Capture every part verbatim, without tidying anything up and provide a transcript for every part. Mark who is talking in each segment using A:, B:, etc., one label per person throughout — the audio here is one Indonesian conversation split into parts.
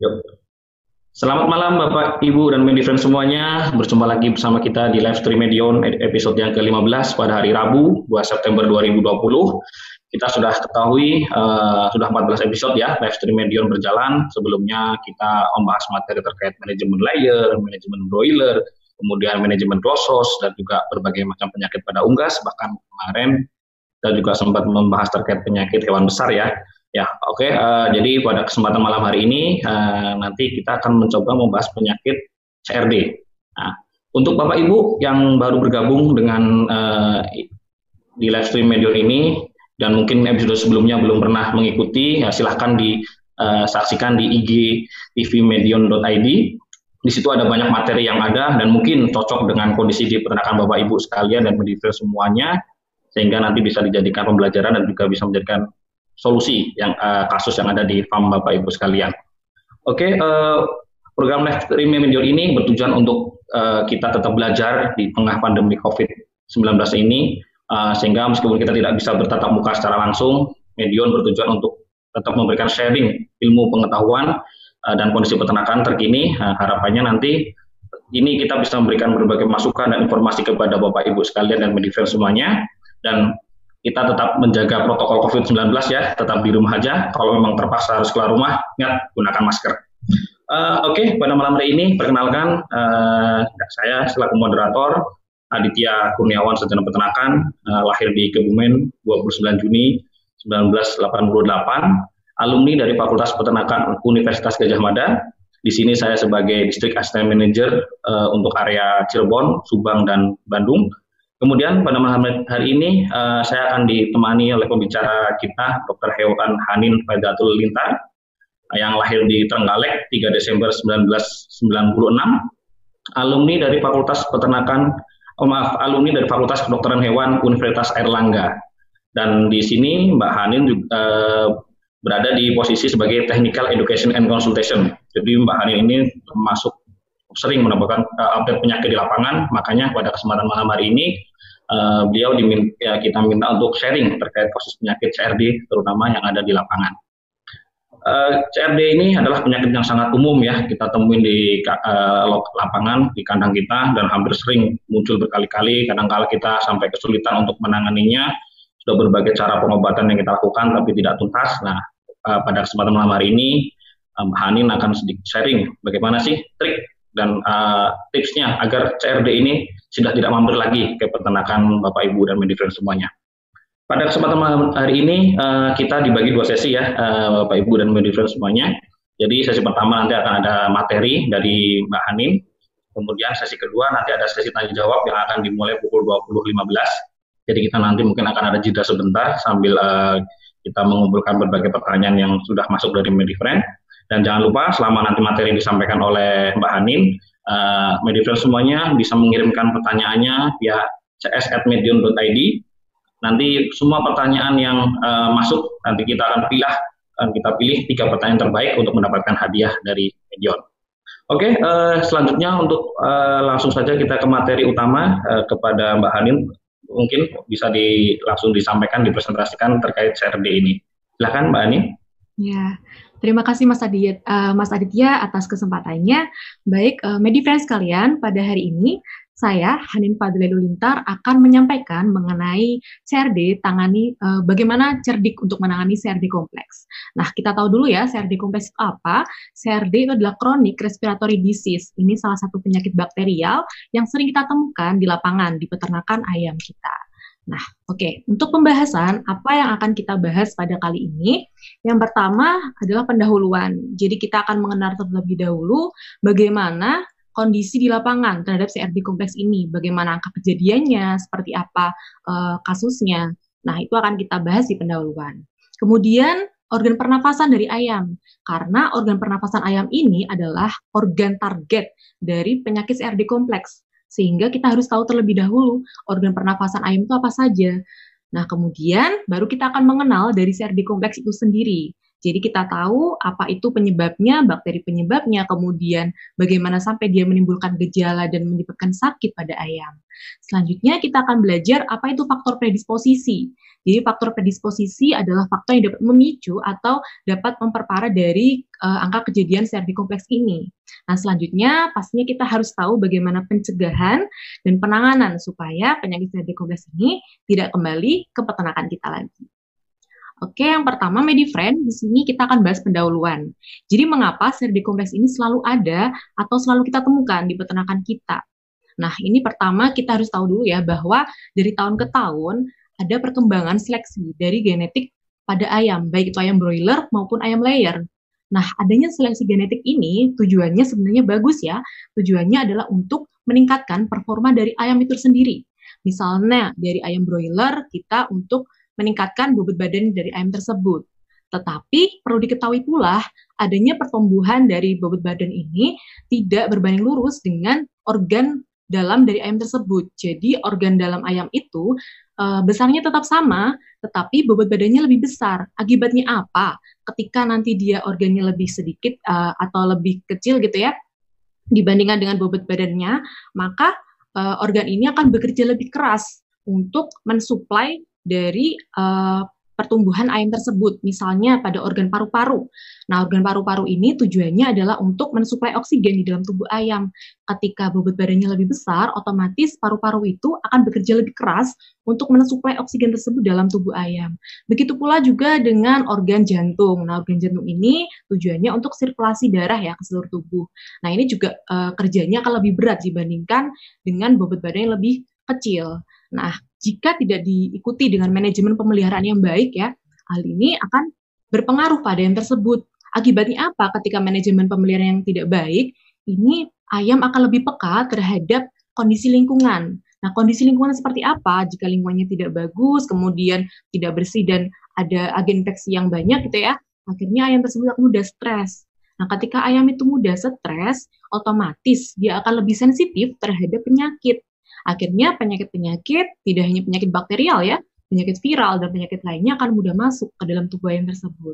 A: Yuk. Selamat malam Bapak, Ibu, dan Medi Friends semuanya. Berjumpa lagi bersama kita di live stream Medion episode yang ke lima belas pada hari Rabu, dua September dua ribu dua puluh. Kita sudah ketahui, uh, sudah empat belas episode ya, live stream Medion berjalan. Sebelumnya kita membahas materi terkait manajemen layer, manajemen broiler, kemudian manajemen klosos, dan juga berbagai macam penyakit pada unggas. Bahkan kemarin kita juga sempat membahas terkait penyakit hewan besar ya. Ya, oke. Okay. Uh, jadi pada kesempatan malam hari ini uh, nanti kita akan mencoba membahas penyakit C R D. Nah, untuk Bapak Ibu yang baru bergabung dengan uh, di live stream Medion ini dan mungkin episode sebelumnya belum pernah mengikuti, ya silahkan disaksikan uh, di I G T V medion dot I D. Di situ ada banyak materi yang ada dan mungkin cocok dengan kondisi di peternakan Bapak Ibu sekalian dan medifil semuanya, sehingga nanti bisa dijadikan pembelajaran dan juga bisa menjadikan solusi yang uh, kasus yang ada di farm Bapak Ibu sekalian. Oke, okay, uh, program live stream Medion ini bertujuan untuk uh, kita tetap belajar di tengah pandemi covid sembilan belas ini, uh, sehingga meskipun kita tidak bisa bertatap muka secara langsung, Medion bertujuan untuk tetap memberikan sharing ilmu pengetahuan uh, dan kondisi peternakan terkini. Uh, harapannya nanti ini kita bisa memberikan berbagai masukan dan informasi kepada Bapak Ibu sekalian dan medifil semuanya, dan kita tetap menjaga protokol covid sembilan belas ya, tetap di rumah aja. Kalau memang terpaksa harus keluar rumah, ingat gunakan masker. Uh, Oke, okay, pada malam hari ini perkenalkan uh, saya selaku moderator Aditya Kurniawan, sarjana peternakan, uh, lahir di Kebumen dua puluh sembilan Juni seribu sembilan ratus delapan puluh delapan, alumni dari Fakultas Peternakan Universitas Gadjah Mada. Di sini saya sebagai District Assistant Manager uh, untuk area Cirebon, Subang, dan Bandung. Kemudian pada malam hari ini uh, saya akan ditemani oleh pembicara kita, Doktor Hewan Hanin Faidatul Lintar, yang lahir di Trenggalek tiga Desember seribu sembilan ratus sembilan puluh enam, alumni dari Fakultas Peternakan, oh maaf, alumni dari Fakultas Kedokteran Hewan Universitas Airlangga. Dan di sini Mbak Hanin juga, uh, berada di posisi sebagai Technical Education and Consultation. Jadi Mbak Hanin ini termasuk sering mendapatkan uh, update penyakit di lapangan, makanya pada kesempatan malam hari ini uh, beliau diminta, ya, kita minta untuk sharing terkait kasus penyakit C R D terutama yang ada di lapangan. Uh, C R D ini adalah penyakit yang sangat umum ya, kita temuin di uh, lapangan, di kandang kita, dan hampir sering muncul berkali-kali. Kadang-kala kita sampai kesulitan untuk menanganinya, sudah berbagai cara pengobatan yang kita lakukan tapi tidak tuntas. Nah, uh, pada kesempatan malam hari ini Mbak um, Hanin akan sedikit sharing bagaimana sih trik dan uh, tipsnya agar C R D ini sudah tidak mampir lagi ke peternakan Bapak Ibu dan medifil semuanya. Pada kesempatan malam hari ini uh, kita dibagi dua sesi ya, uh, Bapak Ibu dan medifil semuanya. Jadi sesi pertama nanti akan ada materi dari Mbak Hanin, kemudian sesi kedua nanti ada sesi tanya jawab yang akan dimulai pukul dua puluh lima belas. Jadi kita nanti mungkin akan ada jeda sebentar sambil uh, kita mengumpulkan berbagai pertanyaan yang sudah masuk dari medifriend. Dan jangan lupa selama nanti materi disampaikan oleh Mbak Hanin, uh, medifil semuanya bisa mengirimkan pertanyaannya via c s at medion dot i d. Nanti semua pertanyaan yang uh, masuk nanti kita akan pilih, akan kita pilih tiga pertanyaan terbaik untuk mendapatkan hadiah dari Medion. Oke, okay, uh, selanjutnya untuk uh, langsung saja kita ke materi utama uh, kepada Mbak Hanin. Mungkin bisa di, langsung disampaikan, dipresentasikan terkait C R D ini. Silakan Mbak Hanin.
B: Ya. Terima kasih Mas Aditya, uh, Mas Aditya atas kesempatannya. Baik, uh, medifriends sekalian, pada hari ini saya, Hanin Faidatul Lintar, akan menyampaikan mengenai C R D, tangani uh, bagaimana cerdik untuk menangani C R D kompleks. Nah, kita tahu dulu ya, C R D kompleks itu apa? C R D itu adalah chronic respiratory disease. Ini salah satu penyakit bakterial yang sering kita temukan di lapangan, di peternakan ayam kita. Nah, oke, okay. Untuk pembahasan, apa yang akan kita bahas pada kali ini? Yang pertama adalah pendahuluan. Jadi kita akan mengenal terlebih dahulu bagaimana kondisi di lapangan terhadap C R D kompleks ini, bagaimana angka kejadiannya, seperti apa uh, kasusnya. Nah, itu akan kita bahas di pendahuluan. Kemudian, organ pernafasan dari ayam. Karena organ pernafasan ayam ini adalah organ target dari penyakit C R D kompleks. Sehingga kita harus tahu terlebih dahulu organ pernafasan ayam itu apa saja. Nah, kemudian baru kita akan mengenal dari C R D kompleks itu sendiri. Jadi kita tahu apa itu penyebabnya, bakteri penyebabnya, kemudian bagaimana sampai dia menimbulkan gejala dan menyebabkan sakit pada ayam. Selanjutnya kita akan belajar apa itu faktor predisposisi. Jadi faktor predisposisi adalah faktor yang dapat memicu atau dapat memperparah dari uh, angka kejadian C R D kompleks ini. Nah selanjutnya pastinya kita harus tahu bagaimana pencegahan dan penanganan supaya penyakit C R D kompleks ini tidak kembali ke peternakan kita lagi. Oke, yang pertama MediFriend, di sini kita akan bahas pendahuluan. Jadi mengapa C R D kompleks ini selalu ada atau selalu kita temukan di peternakan kita? Nah, ini pertama kita harus tahu dulu ya bahwa dari tahun ke tahun ada perkembangan seleksi dari genetik pada ayam, baik itu ayam broiler maupun ayam layer. Nah, adanya seleksi genetik ini tujuannya sebenarnya bagus ya. Tujuannya adalah untuk meningkatkan performa dari ayam itu sendiri. Misalnya dari ayam broiler kita untuk meningkatkan bobot badan dari ayam tersebut. Tetapi perlu diketahui pula adanya pertumbuhan dari bobot badan ini tidak berbanding lurus dengan organ dalam dari ayam tersebut. Jadi organ dalam ayam itu uh, besarnya tetap sama, tetapi bobot badannya lebih besar. Akibatnya apa? Ketika nanti dia organnya lebih sedikit uh, atau lebih kecil gitu ya, dibandingkan dengan bobot badannya, maka uh, organ ini akan bekerja lebih keras untuk mensuplai dari uh, pertumbuhan ayam tersebut, misalnya pada organ paru-paru. Nah, organ paru-paru ini tujuannya adalah untuk mensuplai oksigen di dalam tubuh ayam. Ketika bobot badannya lebih besar, otomatis paru-paru itu akan bekerja lebih keras untuk mensuplai oksigen tersebut dalam tubuh ayam. Begitu pula juga dengan organ jantung. Nah, organ jantung ini tujuannya untuk sirkulasi darah ya ke seluruh tubuh. Nah, ini juga uh, kerjanya akan lebih berat dibandingkan dengan bobot badan yang lebih kecil. Nah, jika tidak diikuti dengan manajemen pemeliharaan yang baik ya, hal ini akan berpengaruh pada ayam tersebut. Akibatnya apa? Ketika manajemen pemeliharaan yang tidak baik, ini ayam akan lebih peka terhadap kondisi lingkungan. Nah, kondisi lingkungan seperti apa? Jika lingkungannya tidak bagus, kemudian tidak bersih dan ada agen infeksi yang banyak gitu ya, akhirnya ayam tersebut akan mudah stres. Nah, ketika ayam itu mudah stres, otomatis dia akan lebih sensitif terhadap penyakit. Akhirnya penyakit-penyakit, tidak hanya penyakit bakterial ya, penyakit viral dan penyakit lainnya akan mudah masuk ke dalam tubuh ayam tersebut.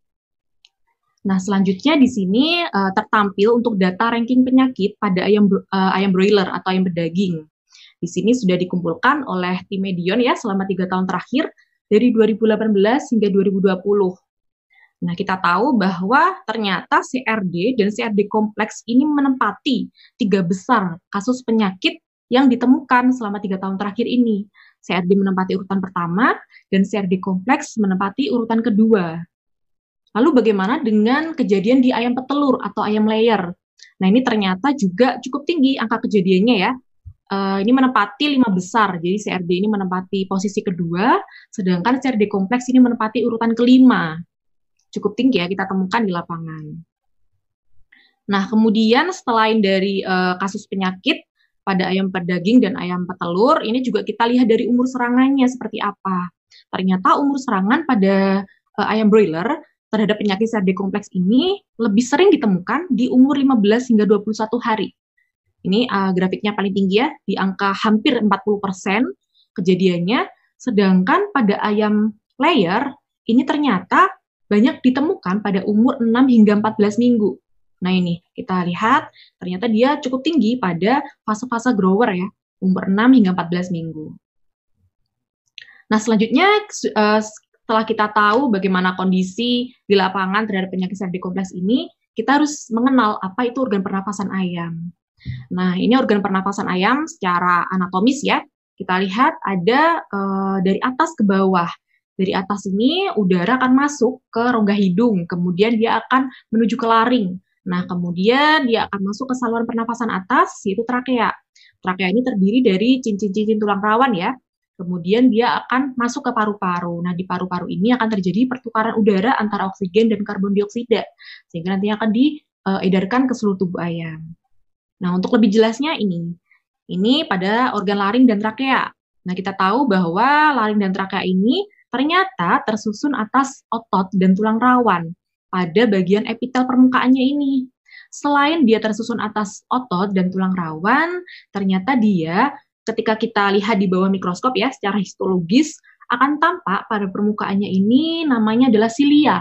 B: Nah, selanjutnya di sini uh, tertampil untuk data ranking penyakit pada ayam uh, ayam broiler atau ayam berdaging. Di sini sudah dikumpulkan oleh tim Medion ya selama tiga tahun terakhir dari dua ribu delapan belas hingga dua ribu dua puluh. Nah, kita tahu bahwa ternyata C R D dan C R D kompleks ini menempati tiga besar kasus penyakit yang ditemukan selama tiga tahun terakhir ini. C R D menempati urutan pertama, dan C R D kompleks menempati urutan kedua. Lalu bagaimana dengan kejadian di ayam petelur atau ayam layer? Nah, ini ternyata juga cukup tinggi angka kejadiannya ya. Uh, ini menempati lima besar, jadi C R D ini menempati posisi kedua, sedangkan C R D kompleks ini menempati urutan kelima. Cukup tinggi ya kita temukan di lapangan. Nah, kemudian selain dari uh, kasus penyakit, pada ayam pedaging dan ayam petelur, ini juga kita lihat dari umur serangannya seperti apa. Ternyata umur serangan pada uh, ayam broiler terhadap penyakit C R D kompleks ini lebih sering ditemukan di umur lima belas hingga dua puluh satu hari. Ini uh, grafiknya paling tinggi ya, di angka hampir empat puluh persen kejadiannya, sedangkan pada ayam layer, ini ternyata banyak ditemukan pada umur enam hingga empat belas minggu. Nah ini, kita lihat ternyata dia cukup tinggi pada fase-fase grower ya, umur enam hingga empat belas minggu. Nah selanjutnya, setelah kita tahu bagaimana kondisi di lapangan terhadap penyakit C R D kompleks ini, kita harus mengenal apa itu organ pernapasan ayam. Nah ini organ pernapasan ayam secara anatomis ya, kita lihat ada uh, dari atas ke bawah. Dari atas ini udara akan masuk ke rongga hidung, kemudian dia akan menuju ke laring. Nah, kemudian dia akan masuk ke saluran pernapasan atas, yaitu trakea. Trakea ini terdiri dari cincin-cincin tulang rawan ya. Kemudian dia akan masuk ke paru-paru. Nah, di paru-paru ini akan terjadi pertukaran udara antara oksigen dan karbon dioksida, sehingga nanti akan diedarkan ke seluruh tubuh ayam. Nah, untuk lebih jelasnya ini, ini pada organ laring dan trakea. Nah, kita tahu bahwa laring dan trakea ini ternyata tersusun atas otot dan tulang rawan pada bagian epitel permukaannya ini. Selain dia tersusun atas otot dan tulang rawan, ternyata dia ketika kita lihat di bawah mikroskop ya, secara histologis akan tampak pada permukaannya ini namanya adalah silia.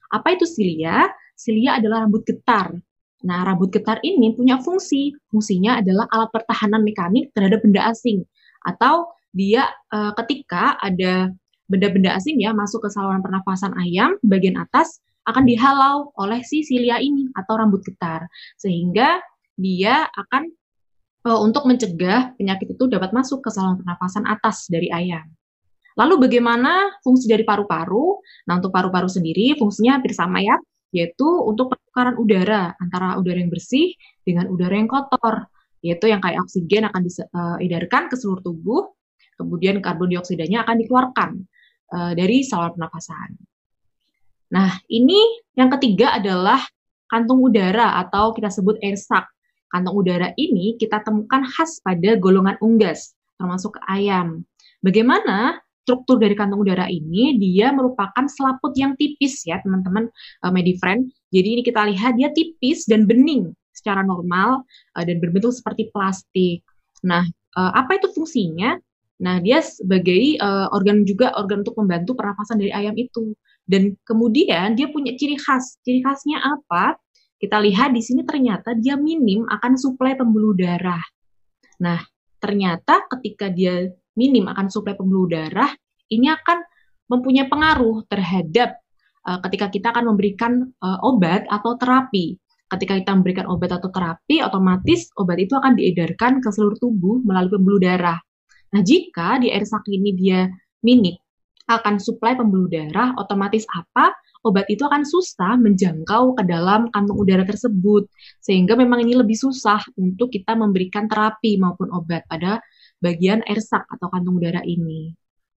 B: Apa itu silia? Silia adalah rambut getar. Nah, rambut getar ini punya fungsi. Fungsinya adalah alat pertahanan mekanik terhadap benda asing. Atau dia uh, ketika ada benda-benda asing ya masuk ke saluran pernafasan ayam, bagian atas akan dihalau oleh si silia ini atau rambut getar. Sehingga dia akan uh, untuk mencegah penyakit itu dapat masuk ke saluran pernafasan atas dari ayam. Lalu bagaimana fungsi dari paru-paru? Nah, untuk paru-paru sendiri fungsinya hampir sama ya, yaitu untuk pertukaran udara antara udara yang bersih dengan udara yang kotor, yaitu yang kayak oksigen akan diedarkan ke seluruh tubuh, kemudian karbon dioksidanya akan dikeluarkan uh, dari saluran pernafasan. Nah, ini yang ketiga adalah kantung udara atau kita sebut air sac. Kantung udara ini kita temukan khas pada golongan unggas, termasuk ayam. Bagaimana struktur dari kantung udara ini? Dia merupakan selaput yang tipis ya teman-teman uh, Medifriend. Jadi ini kita lihat dia tipis dan bening secara normal uh, dan berbentuk seperti plastik. Nah, uh, apa itu fungsinya? Nah, dia sebagai uh, organ juga organ untuk membantu pernafasan dari ayam itu. Dan kemudian dia punya ciri khas. Ciri khasnya apa? Kita lihat di sini ternyata dia minim akan suplai pembuluh darah. Nah, ternyata ketika dia minim akan suplai pembuluh darah, ini akan mempunyai pengaruh terhadap uh, ketika kita akan memberikan uh, obat atau terapi. Ketika kita memberikan obat atau terapi, otomatis obat itu akan diedarkan ke seluruh tubuh melalui pembuluh darah. Nah, jika di air sac ini dia minim akan suplai pembuluh darah, otomatis apa? Obat itu akan susah menjangkau ke dalam kantung udara tersebut. Sehingga memang ini lebih susah untuk kita memberikan terapi maupun obat pada bagian air sac atau kantung udara ini.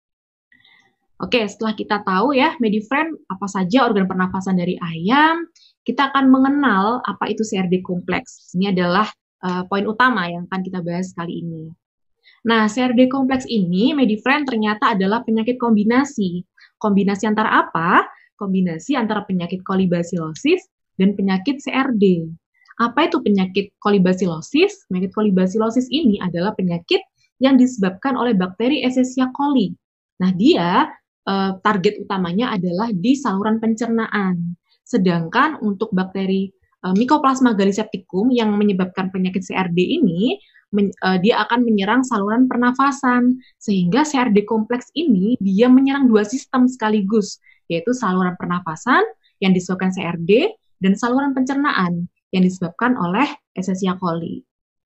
B: Oke, setelah kita tahu ya, Medifriend, apa saja organ pernafasan dari ayam, kita akan mengenal apa itu C R D kompleks. Ini adalah uh, poin utama yang akan kita bahas kali ini. Nah, C R D kompleks ini, Medifriend, ternyata adalah penyakit kombinasi. Kombinasi antara apa? Kombinasi antara penyakit kolibasilosis dan penyakit C R D. Apa itu penyakit kolibasilosis? Penyakit kolibasilosis ini adalah penyakit yang disebabkan oleh bakteri Escherichia coli. Nah, dia eh, target utamanya adalah di saluran pencernaan. Sedangkan untuk bakteri eh, Mycoplasma galisepticum yang menyebabkan penyakit C R D ini, men, eh, dia akan menyerang saluran pernafasan. Sehingga C R D kompleks ini dia menyerang dua sistem sekaligus, yaitu saluran pernafasan yang disebabkan C R D dan saluran pencernaan yang disebabkan oleh Escherichia coli.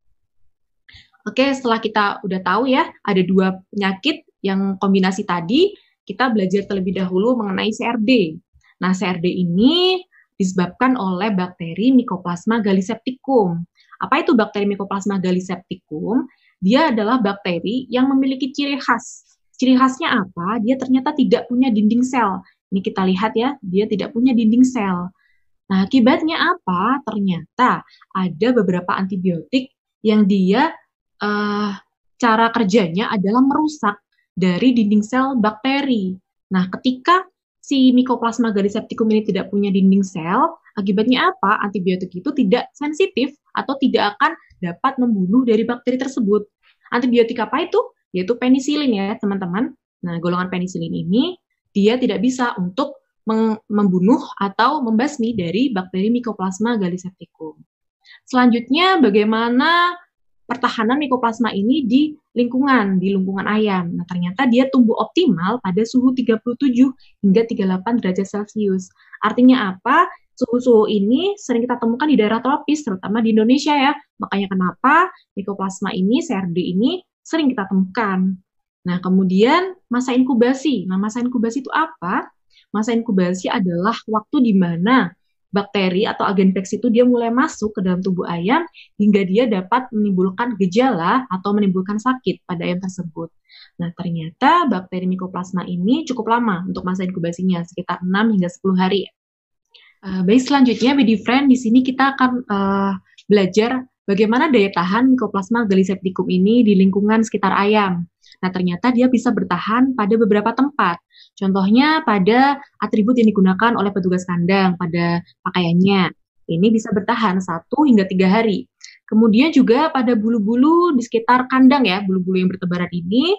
B: Oke, setelah kita udah tahu ya, ada dua penyakit yang kombinasi tadi, kita belajar terlebih dahulu mengenai C R D. Nah, C R D ini disebabkan oleh bakteri Mycoplasma galisepticum. Apa itu bakteri Mycoplasma galisepticum? Dia adalah bakteri yang memiliki ciri khas. Ciri khasnya apa? Dia ternyata tidak punya dinding sel. Ini kita lihat ya, dia tidak punya dinding sel. Nah, akibatnya apa? Ternyata ada beberapa antibiotik yang dia uh, cara kerjanya adalah merusak dari dinding sel bakteri. Nah, ketika si Mycoplasma galisepticum ini tidak punya dinding sel, akibatnya apa? Antibiotik itu tidak sensitif atau tidak akan dapat membunuh dari bakteri tersebut. Antibiotik apa itu? Yaitu penisilin ya, teman-teman. Nah, golongan penisilin ini dia tidak bisa untuk membunuh atau membasmi dari bakteri Mycoplasma galisepticum. Selanjutnya, bagaimana pertahanan Mycoplasma ini di lingkungan, di lingkungan ayam. Nah, ternyata dia tumbuh optimal pada suhu tiga puluh tujuh hingga tiga puluh delapan derajat Celcius. Artinya apa? Suhu-suhu ini sering kita temukan di daerah tropis, terutama di Indonesia ya. Makanya kenapa Mycoplasma ini, C R D ini sering kita temukan. Nah, kemudian masa inkubasi. Nah, masa inkubasi itu apa? Masa inkubasi adalah waktu di mana bakteri atau agen infeksi itu dia mulai masuk ke dalam tubuh ayam hingga dia dapat menimbulkan gejala atau menimbulkan sakit pada ayam tersebut. Nah, ternyata bakteri Mycoplasma ini cukup lama untuk masa inkubasinya, sekitar enam hingga sepuluh hari. Uh, baik, selanjutnya, Medifriend, di sini kita akan uh, belajar bagaimana daya tahan Mycoplasma galisepticum ini di lingkungan sekitar ayam. Nah, ternyata dia bisa bertahan pada beberapa tempat. Contohnya pada atribut yang digunakan oleh petugas kandang pada pakaiannya. Ini bisa bertahan satu hingga tiga hari. Kemudian juga pada bulu-bulu di sekitar kandang ya, bulu-bulu yang bertebaran ini,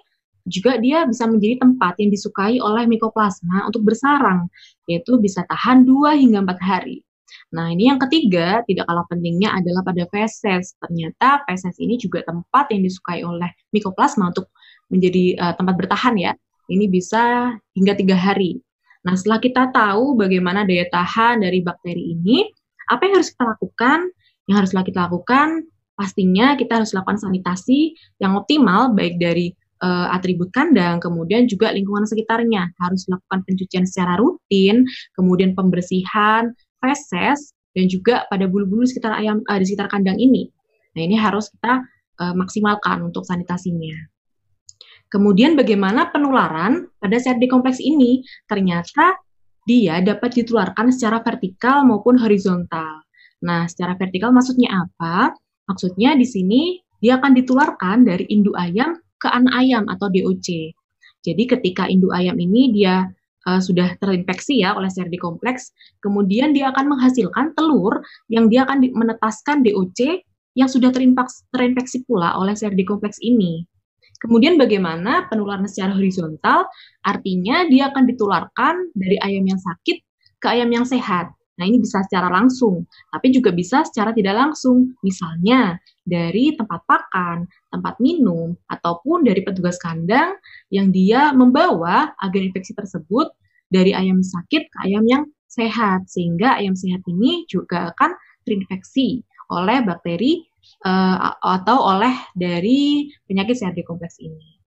B: juga dia bisa menjadi tempat yang disukai oleh Mycoplasma untuk bersarang, yaitu bisa tahan dua hingga empat hari. Nah, ini yang ketiga, tidak kalah pentingnya adalah pada feses. Ternyata feses ini juga tempat yang disukai oleh Mycoplasma untuk menjadi uh, tempat bertahan ya. Ini bisa hingga tiga hari. Nah, setelah kita tahu bagaimana daya tahan dari bakteri ini, apa yang harus kita lakukan? Yang harus kita lakukan, pastinya kita harus lakukan sanitasi yang optimal, baik dari uh, atribut kandang, kemudian juga lingkungan sekitarnya. Harus lakukan pencucian secara rutin, kemudian pembersihan feses, dan juga pada bulu-bulu sekitar ayam uh, di sekitar kandang ini. Nah, ini harus kita uh, maksimalkan untuk sanitasinya. Kemudian bagaimana penularan pada C R D kompleks ini? Ternyata dia dapat ditularkan secara vertikal maupun horizontal. Nah, secara vertikal maksudnya apa? Maksudnya di sini dia akan ditularkan dari induk ayam ke anak ayam atau D O C. Jadi ketika induk ayam ini dia uh, sudah terinfeksi ya oleh C R D kompleks, kemudian dia akan menghasilkan telur yang dia akan menetaskan D O C yang sudah terinfeksi pula oleh C R D kompleks ini. Kemudian bagaimana penularan secara horizontal? Artinya dia akan ditularkan dari ayam yang sakit ke ayam yang sehat. Nah, ini bisa secara langsung, tapi juga bisa secara tidak langsung. Misalnya dari tempat pakan, tempat minum, ataupun dari petugas kandang yang dia membawa agen infeksi tersebut dari ayam sakit ke ayam yang sehat. Sehingga ayam sehat ini juga akan terinfeksi oleh bakteri uh, atau oleh dari penyakit C R D kompleks ini.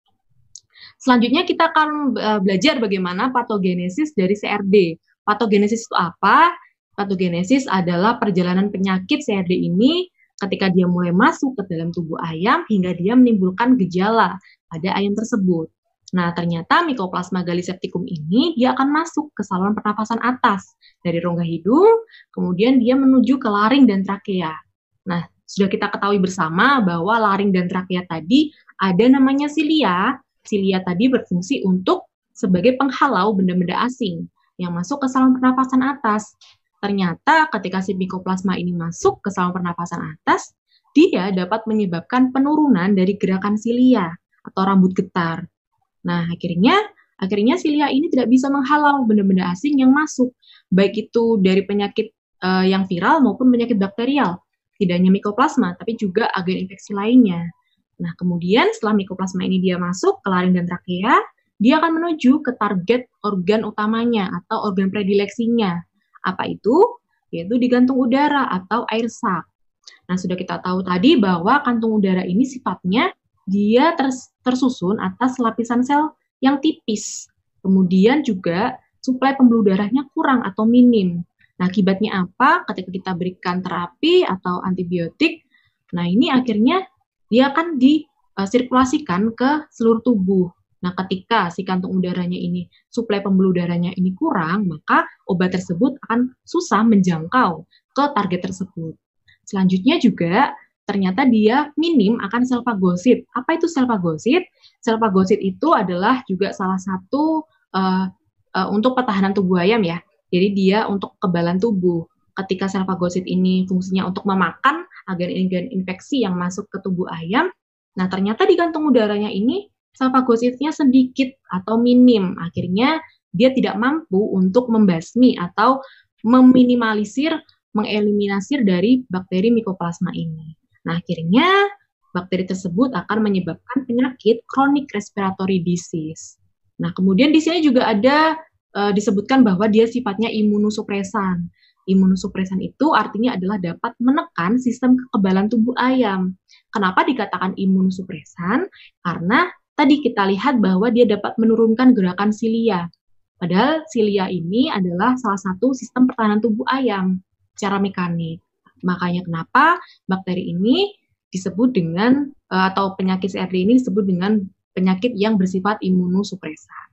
B: Selanjutnya kita akan uh, belajar bagaimana patogenesis dari C R D. Patogenesis itu apa? Patogenesis adalah perjalanan penyakit C R D ini ketika dia mulai masuk ke dalam tubuh ayam hingga dia menimbulkan gejala pada ayam tersebut. Nah, ternyata Mycoplasma gallisepticum ini dia akan masuk ke saluran pernapasan atas dari rongga hidung, kemudian dia menuju ke laring dan trakea. Nah, sudah kita ketahui bersama bahwa laring dan trakea tadi ada namanya silia. Silia tadi berfungsi untuk sebagai penghalau benda-benda asing yang masuk ke saluran pernapasan atas. Ternyata ketika si Mycoplasma ini masuk ke saluran pernapasan atas, dia dapat menyebabkan penurunan dari gerakan silia atau rambut getar. Nah, akhirnya akhirnya silia ini tidak bisa menghalau benda-benda asing yang masuk, baik itu dari penyakit uh, yang viral maupun penyakit bakterial. Tidak hanya Mycoplasma, tapi juga agen infeksi lainnya. Nah, kemudian setelah Mycoplasma ini dia masuk ke laring dan trakea, dia akan menuju ke target organ utamanya atau organ predileksinya. Apa itu? Yaitu di kantung udara atau air sak. Nah, sudah kita tahu tadi bahwa kantung udara ini sifatnya dia ters tersusun atas lapisan sel yang tipis. Kemudian juga suplai pembuluh darahnya kurang atau minim. Nah, akibatnya apa? Ketika kita berikan terapi atau antibiotik, nah ini akhirnya dia akan disirkulasikan ke seluruh tubuh. Nah, ketika si kantung udaranya ini, suplai pembuluh darahnya ini kurang, maka obat tersebut akan susah menjangkau ke target tersebut. Selanjutnya juga, ternyata dia minim akan sel fagosit. Apa itu sel fagosit? Sel fagosit itu adalah juga salah satu uh, uh, untuk pertahanan tubuh ayam ya. Jadi dia untuk kekebalan tubuh. Ketika sel fagosit ini fungsinya untuk memakan agen-agen infeksi yang masuk ke tubuh ayam, nah ternyata di kantung udaranya ini sel fagositnya sedikit atau minim. Akhirnya dia tidak mampu untuk membasmi atau meminimalisir, mengeliminasir dari bakteri Mycoplasma ini. Nah, akhirnya bakteri tersebut akan menyebabkan penyakit chronic respiratory disease. Nah, kemudian di sini juga ada e, disebutkan bahwa dia sifatnya imunosupresan. Imunosupresan itu artinya adalah dapat menekan sistem kekebalan tubuh ayam. Kenapa dikatakan imunosupresan? Karena tadi kita lihat bahwa dia dapat menurunkan gerakan silia. Padahal silia ini adalah salah satu sistem pertahanan tubuh ayam secara mekanik. Makanya kenapa bakteri ini disebut dengan, atau penyakit C R D ini disebut dengan penyakit yang bersifat imunosupresan.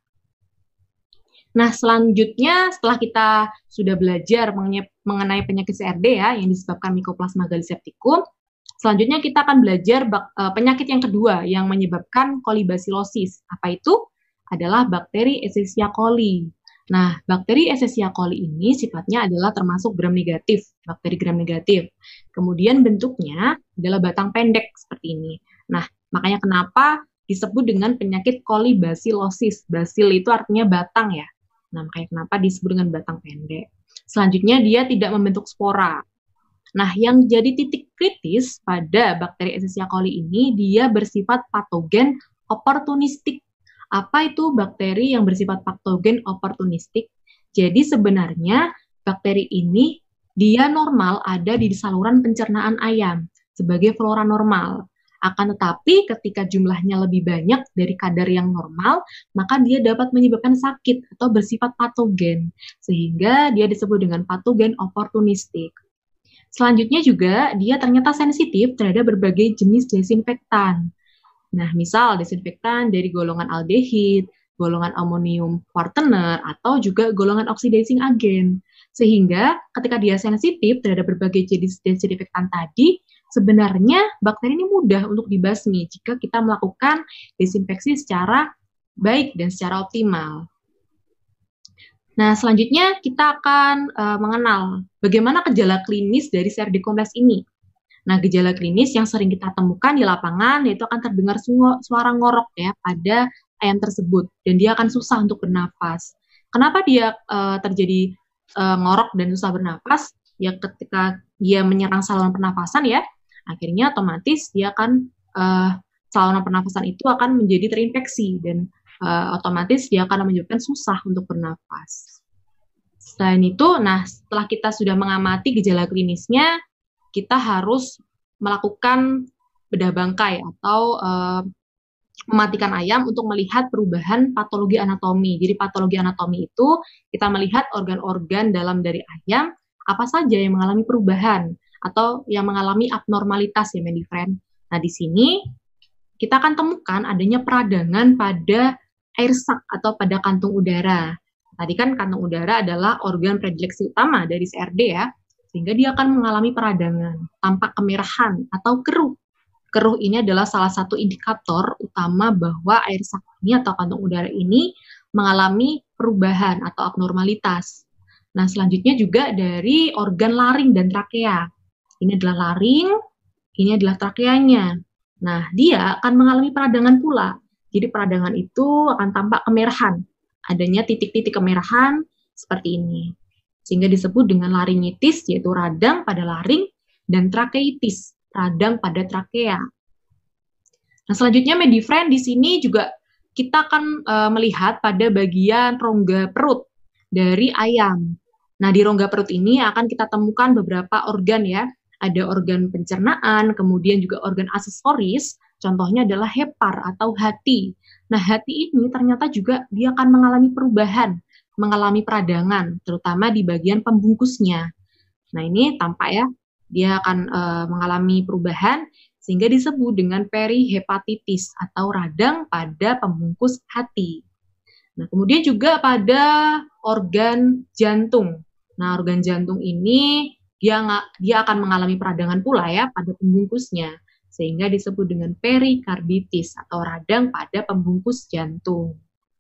B: Nah, selanjutnya setelah kita sudah belajar mengenai penyakit C R D ya, yang disebabkan Mycoplasma gallisepticum, selanjutnya kita akan belajar bak, uh, penyakit yang kedua yang menyebabkan kolibasilosis. Apa itu? Adalah bakteri Escherichia coli. Nah, bakteri Escherichia coli ini sifatnya adalah termasuk gram negatif, bakteri gram negatif. Kemudian bentuknya adalah batang pendek seperti ini. Nah, makanya kenapa disebut dengan penyakit kolibasilosis. Basil itu artinya batang ya. Nah, makanya kenapa disebut dengan batang pendek. Selanjutnya, dia tidak membentuk spora. Nah, yang jadi titik kritis pada bakteri Escherichia coli ini, dia bersifat patogen oportunistik. Apa itu bakteri yang bersifat patogen oportunistik? Jadi sebenarnya bakteri ini dia normal ada di saluran pencernaan ayam sebagai flora normal. Akan tetapi ketika jumlahnya lebih banyak dari kadar yang normal, maka dia dapat menyebabkan sakit atau bersifat patogen, sehingga dia disebut dengan patogen oportunistik. Selanjutnya juga, dia ternyata sensitif terhadap berbagai jenis desinfektan. Nah, misal desinfektan dari golongan aldehid, golongan amonium quaterner, atau juga golongan oxidizing agent. Sehingga ketika dia sensitif terhadap berbagai jenis desinfektan tadi, sebenarnya bakteri ini mudah untuk dibasmi jika kita melakukan desinfeksi secara baik dan secara optimal. Nah, selanjutnya kita akan uh, mengenal bagaimana gejala klinis dari C R D kompleks ini. Nah, gejala klinis yang sering kita temukan di lapangan yaitu akan terdengar suara ngorok ya pada ayam tersebut dan dia akan susah untuk bernafas. Kenapa dia uh, terjadi uh, ngorok dan susah bernafas? Ya ketika dia menyerang saluran pernafasan ya, akhirnya otomatis dia akan uh, saluran pernafasan itu akan menjadi terinfeksi dan uh, otomatis dia akan menyebabkan susah untuk bernafas. Selain itu, nah setelah kita sudah mengamati gejala klinisnya, kita harus melakukan bedah bangkai atau uh, mematikan ayam untuk melihat perubahan patologi anatomi. Jadi patologi anatomi itu kita melihat organ-organ dalam dari ayam apa saja yang mengalami perubahan atau yang mengalami abnormalitas ya Medifriend. Nah di sini kita akan temukan adanya peradangan pada air sak atau pada kantung udara. Tadi kan kantung udara adalah organ predileksi utama dari C R D ya, sehingga dia akan mengalami peradangan, tampak kemerahan atau keruh. Keruh ini adalah salah satu indikator utama bahwa air sak ini atau kantung udara ini mengalami perubahan atau abnormalitas. Nah, selanjutnya juga dari organ laring dan trakea. Ini adalah laring, ini adalah trakeanya. Nah, dia akan mengalami peradangan pula. Jadi peradangan itu akan tampak kemerahan. Adanya titik-titik kemerahan seperti ini. Sehingga disebut dengan laringitis, yaitu radang pada laring, dan trakeitis, radang pada trakea. Nah, selanjutnya Medifriend di sini juga kita akan e, melihat pada bagian rongga perut dari ayam. Nah, di rongga perut ini akan kita temukan beberapa organ ya. Ada organ pencernaan, kemudian juga organ aksesoris, contohnya adalah hepar atau hati. Nah, hati ini ternyata juga dia akan mengalami perubahan, mengalami peradangan, terutama di bagian pembungkusnya. Nah, ini tampak ya, dia akan e, mengalami perubahan, sehingga disebut dengan perihepatitis atau radang pada pembungkus hati. Nah, kemudian juga pada organ jantung. Nah, organ jantung ini dia nggak dia akan mengalami peradangan pula ya pada pembungkusnya, sehingga disebut dengan perikarditis atau radang pada pembungkus jantung.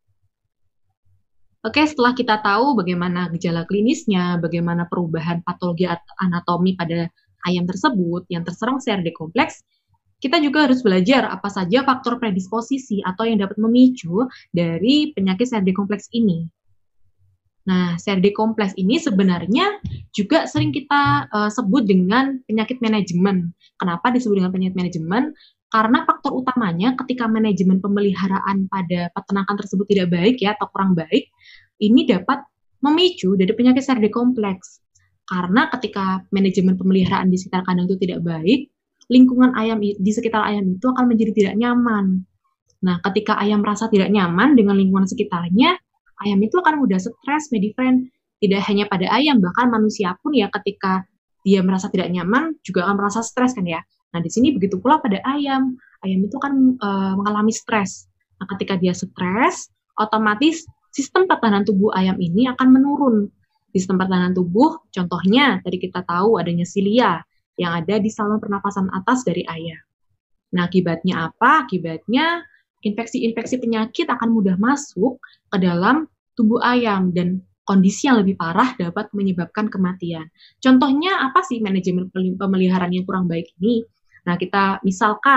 B: Oke, setelah kita tahu bagaimana gejala klinisnya, bagaimana perubahan patologi anatomi pada ayam tersebut yang terserang C R D kompleks, kita juga harus belajar apa saja faktor predisposisi atau yang dapat memicu dari penyakit C R D kompleks ini. Nah, C R D kompleks ini sebenarnya juga sering kita uh, sebut dengan penyakit manajemen. Kenapa disebut dengan penyakit manajemen? Karena faktor utamanya ketika manajemen pemeliharaan pada peternakan tersebut tidak baik ya atau kurang baik, ini dapat memicu dari penyakit C R D kompleks. Karena ketika manajemen pemeliharaan di sekitar kandang itu tidak baik, lingkungan ayam di sekitar ayam itu akan menjadi tidak nyaman. Nah, ketika ayam merasa tidak nyaman dengan lingkungan sekitarnya, ayam itu akan mudah stres, Medifriend. Tidak hanya pada ayam, bahkan manusia pun ya ketika dia merasa tidak nyaman juga akan merasa stres kan ya. Nah, di sini begitu pula pada ayam. Ayam itu akan uh, mengalami stres. Nah, ketika dia stres, otomatis sistem pertahanan tubuh ayam ini akan menurun. Sistem pertahanan tubuh, contohnya tadi kita tahu adanya silia yang ada di saluran pernafasan atas dari ayam. Nah, akibatnya apa? Akibatnya infeksi-infeksi penyakit akan mudah masuk ke dalam tubuh ayam dan kondisi yang lebih parah dapat menyebabkan kematian. Contohnya apa sih manajemen pemeliharaan yang kurang baik ini? Nah, kita misalkan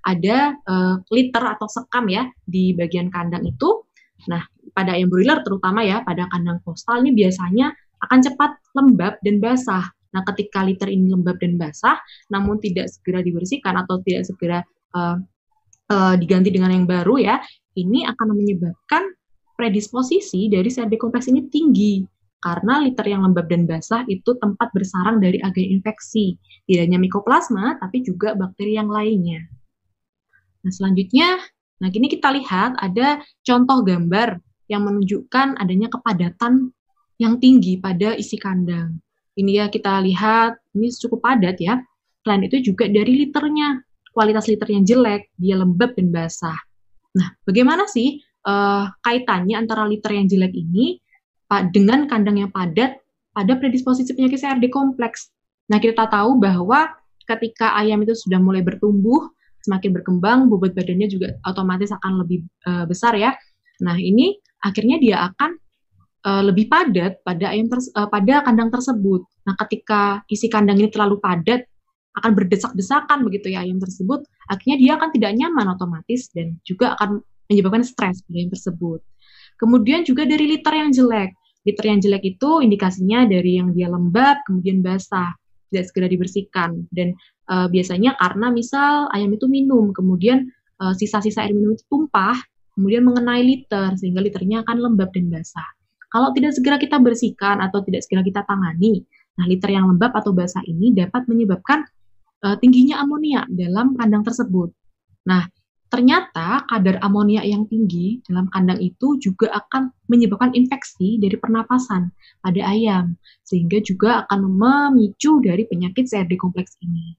B: ada uh, liter atau sekam ya di bagian kandang itu. Nah, pada ayam broiler terutama ya, pada kandang postal ini biasanya akan cepat lembab dan basah. Nah, ketika liter ini lembab dan basah, namun tidak segera dibersihkan atau tidak segera uh, uh, diganti dengan yang baru ya, ini akan menyebabkan predisposisi dari C R D kompleks ini tinggi. Karena liter yang lembab dan basah itu tempat bersarang dari agen infeksi. Tidak hanya Mycoplasma, tapi juga bakteri yang lainnya. Nah, selanjutnya, nah kini kita lihat ada contoh gambar yang menunjukkan adanya kepadatan yang tinggi pada isi kandang. Ini ya kita lihat, ini cukup padat ya. Selain itu juga dari liternya, kualitas liternya jelek, dia lembab dan basah. Nah, bagaimana sih uh, kaitannya antara liter yang jelek ini dengan kandang yang padat pada predisposisi penyakit C R D kompleks? Nah, kita tahu bahwa ketika ayam itu sudah mulai bertumbuh, semakin berkembang, bobot badannya juga otomatis akan lebih uh, besar ya. Nah, ini akhirnya dia akan uh, lebih padat pada ayam ter, uh, pada kandang tersebut. Nah, ketika isi kandang ini terlalu padat, akan berdesak-desakan begitu ya ayam tersebut, akhirnya dia akan tidak nyaman otomatis dan juga akan menyebabkan stres pada ayam tersebut. Kemudian juga dari liter yang jelek. Liter yang jelek itu indikasinya dari yang dia lembab, kemudian basah, tidak segera dibersihkan. Dan uh, biasanya karena misal ayam itu minum, kemudian uh, sisa-sisa air minum itu tumpah, kemudian mengenai liter, sehingga liternya akan lembab dan basah. Kalau tidak segera kita bersihkan atau tidak segera kita tangani, nah liter yang lembab atau basah ini dapat menyebabkan uh, tingginya amonia dalam kandang tersebut. Nah, ternyata kadar amonia yang tinggi dalam kandang itu juga akan menyebabkan infeksi dari pernapasan pada ayam, sehingga juga akan memicu dari penyakit C R D kompleks ini.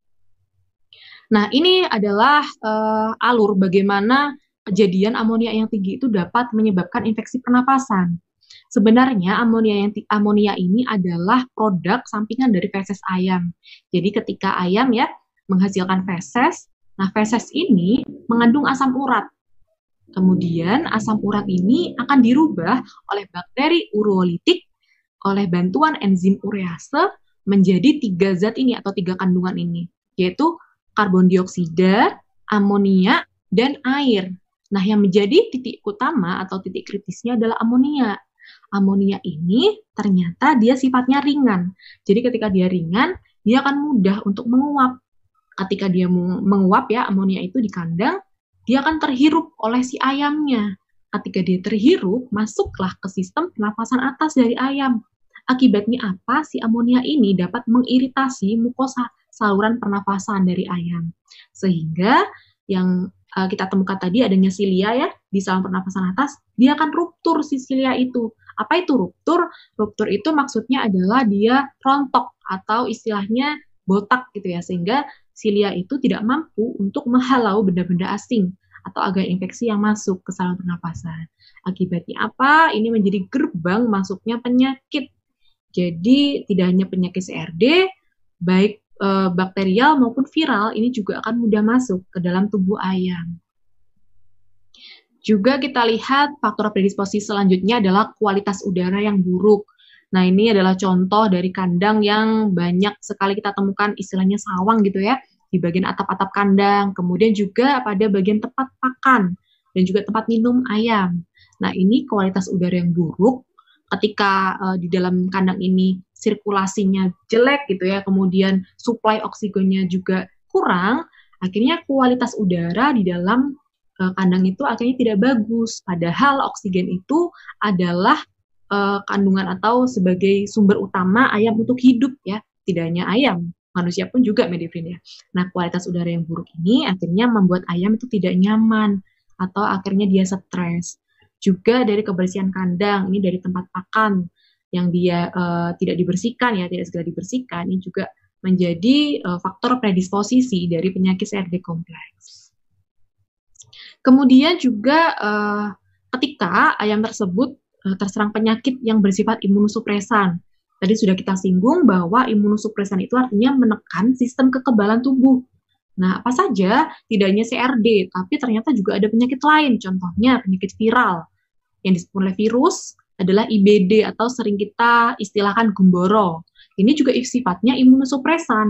B: Nah, ini adalah uh, alur bagaimana kejadian amonia yang tinggi itu dapat menyebabkan infeksi pernapasan. Sebenarnya amonia yang amonia ini adalah produk sampingan dari feses ayam. Jadi ketika ayam ya menghasilkan feses, nah, feses ini mengandung asam urat. Kemudian asam urat ini akan dirubah oleh bakteri urolitik oleh bantuan enzim urease menjadi tiga zat ini atau tiga kandungan ini, yaitu karbon dioksida, amonia, dan air. Nah, yang menjadi titik utama atau titik kritisnya adalah amonia. Amonia ini ternyata dia sifatnya ringan. Jadi ketika dia ringan, dia akan mudah untuk menguap. Ketika dia menguap ya amonia itu di kandang, dia akan terhirup oleh si ayamnya. Ketika dia terhirup, masuklah ke sistem pernapasan atas dari ayam. Akibatnya apa? Si amonia ini dapat mengiritasi mukosa saluran pernapasan dari ayam. Sehingga yang uh, kita temukan tadi adanya silia ya di saluran pernapasan atas, dia akan ruptur si silia itu. Apa itu ruptur? Ruptur itu maksudnya adalah dia rontok atau istilahnya botak gitu ya, sehingga silia itu tidak mampu untuk menghalau benda-benda asing atau agen infeksi yang masuk ke saluran pernapasan. Akibatnya apa? Ini menjadi gerbang masuknya penyakit. Jadi tidak hanya penyakit C R D, baik e, bakterial maupun viral, ini juga akan mudah masuk ke dalam tubuh ayam. Juga kita lihat faktor predisposisi selanjutnya adalah kualitas udara yang buruk. Nah, ini adalah contoh dari kandang yang banyak sekali kita temukan istilahnya sawang gitu ya, di bagian atap-atap kandang, kemudian juga pada bagian tempat pakan, dan juga tempat minum ayam. Nah, ini kualitas udara yang buruk, ketika uh, di dalam kandang ini sirkulasinya jelek gitu ya, kemudian suplai oksigennya juga kurang, akhirnya kualitas udara di dalam uh, kandang itu akhirnya tidak bagus, padahal oksigen itu adalah Uh, kandungan atau sebagai sumber utama ayam untuk hidup ya, tidak hanya ayam, manusia pun juga Medifriend ya. Nah, kualitas udara yang buruk ini akhirnya membuat ayam itu tidak nyaman atau akhirnya dia stres. Juga dari kebersihan kandang, ini dari tempat pakan yang dia uh, tidak dibersihkan ya, tidak segera dibersihkan, ini juga menjadi uh, faktor predisposisi dari penyakit C R D kompleks. Kemudian juga uh, ketika ayam tersebut terserang penyakit yang bersifat imunosupresan. Tadi sudah kita singgung bahwa imunosupresan itu artinya menekan sistem kekebalan tubuh. Nah, apa saja? Tidak hanya C R D, tapi ternyata juga ada penyakit lain, contohnya penyakit viral. Yang disebut oleh virus adalah I B D atau sering kita istilahkan gumboro. Ini juga sifatnya imunosupresan,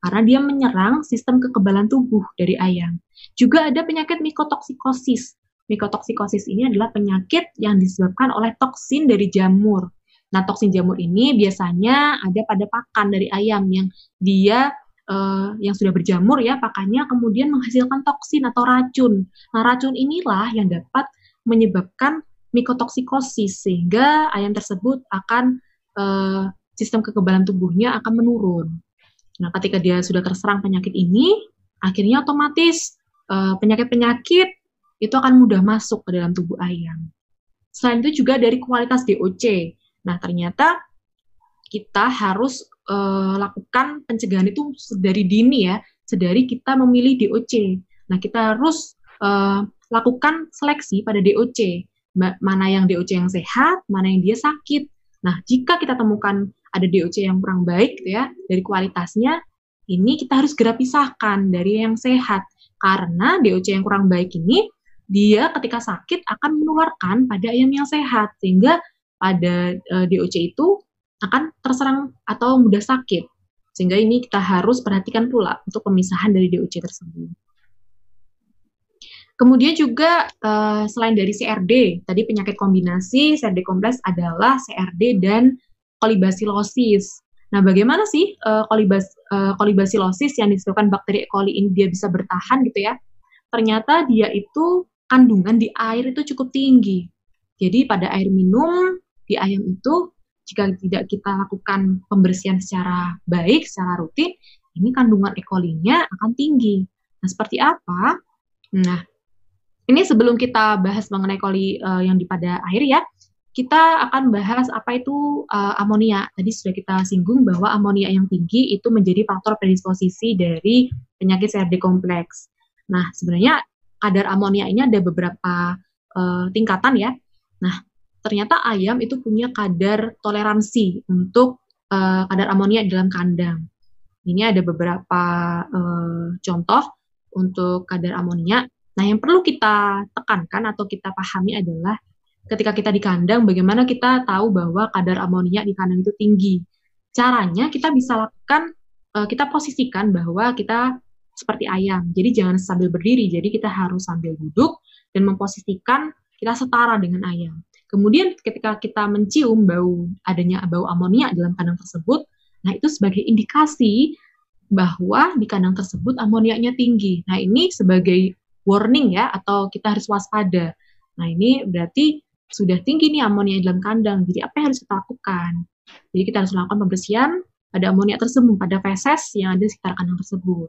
B: karena dia menyerang sistem kekebalan tubuh dari ayam. Juga ada penyakit mikotoksikosis. Mikotoksikosis ini adalah penyakit yang disebabkan oleh toksin dari jamur. Nah, toksin jamur ini biasanya ada pada pakan dari ayam yang dia uh, yang sudah berjamur ya, pakannya kemudian menghasilkan toksin atau racun. Nah, racun inilah yang dapat menyebabkan mikotoksikosis sehingga ayam tersebut akan uh, sistem kekebalan tubuhnya akan menurun. Nah, ketika dia sudah terserang penyakit ini, akhirnya otomatis uh, penyakit-penyakit itu akan mudah masuk ke dalam tubuh ayam. Selain itu juga dari kualitas D O C. Nah, ternyata kita harus uh, lakukan pencegahan itu dari dini ya, sedari kita memilih D O C. Nah, kita harus uh, lakukan seleksi pada D O C. Mana yang D O C yang sehat, mana yang dia sakit. Nah, jika kita temukan ada D O C yang kurang baik gitu ya, dari kualitasnya, ini kita harus segera pisahkan dari yang sehat. Karena D O C yang kurang baik ini, dia ketika sakit akan menularkan pada ayam yang sehat, sehingga pada uh, D O C itu akan terserang atau mudah sakit. Sehingga ini kita harus perhatikan pula untuk pemisahan dari D O C tersebut. Kemudian juga uh, selain dari C R D, tadi penyakit kombinasi C R D kompleks adalah C R D dan kolibasilosis. Nah, bagaimana sih uh, kolibas, uh, kolibasilosis yang disebabkan bakteri E. coli ini dia bisa bertahan gitu ya? Ternyata dia itu kandungan di air itu cukup tinggi. Jadi pada air minum di ayam itu, jika tidak kita lakukan pembersihan secara baik, secara rutin, ini kandungan E. coli-nya akan tinggi. Nah, seperti apa? Nah, ini sebelum kita bahas mengenai coli uh, yang di pada air ya, kita akan bahas apa itu uh, amonia. Tadi sudah kita singgung bahwa amonia yang tinggi itu menjadi faktor predisposisi dari penyakit C R D kompleks. Nah, sebenarnya kadar amonia ini ada beberapa uh, tingkatan ya. Nah, ternyata ayam itu punya kadar toleransi untuk uh, kadar amonia dalam kandang. Ini ada beberapa uh, contoh untuk kadar amonia. Nah, yang perlu kita tekankan atau kita pahami adalah ketika kita di kandang, bagaimana kita tahu bahwa kadar amonia di kandang itu tinggi. Caranya kita bisa lakukan, uh, kita posisikan bahwa kita seperti ayam. Jadi jangan sambil berdiri, jadi kita harus sambil duduk dan memposisikan kita setara dengan ayam. Kemudian ketika kita mencium bau adanya bau amonia dalam kandang tersebut, nah itu sebagai indikasi bahwa di kandang tersebut amonianya tinggi. Nah, ini sebagai warning ya, atau kita harus waspada. Nah, ini berarti sudah tinggi nih amonia dalam kandang. Jadi apa yang harus kita lakukan? Jadi kita harus melakukan pembersihan pada amonia tersebut, pada feses yang ada di sekitar kandang tersebut.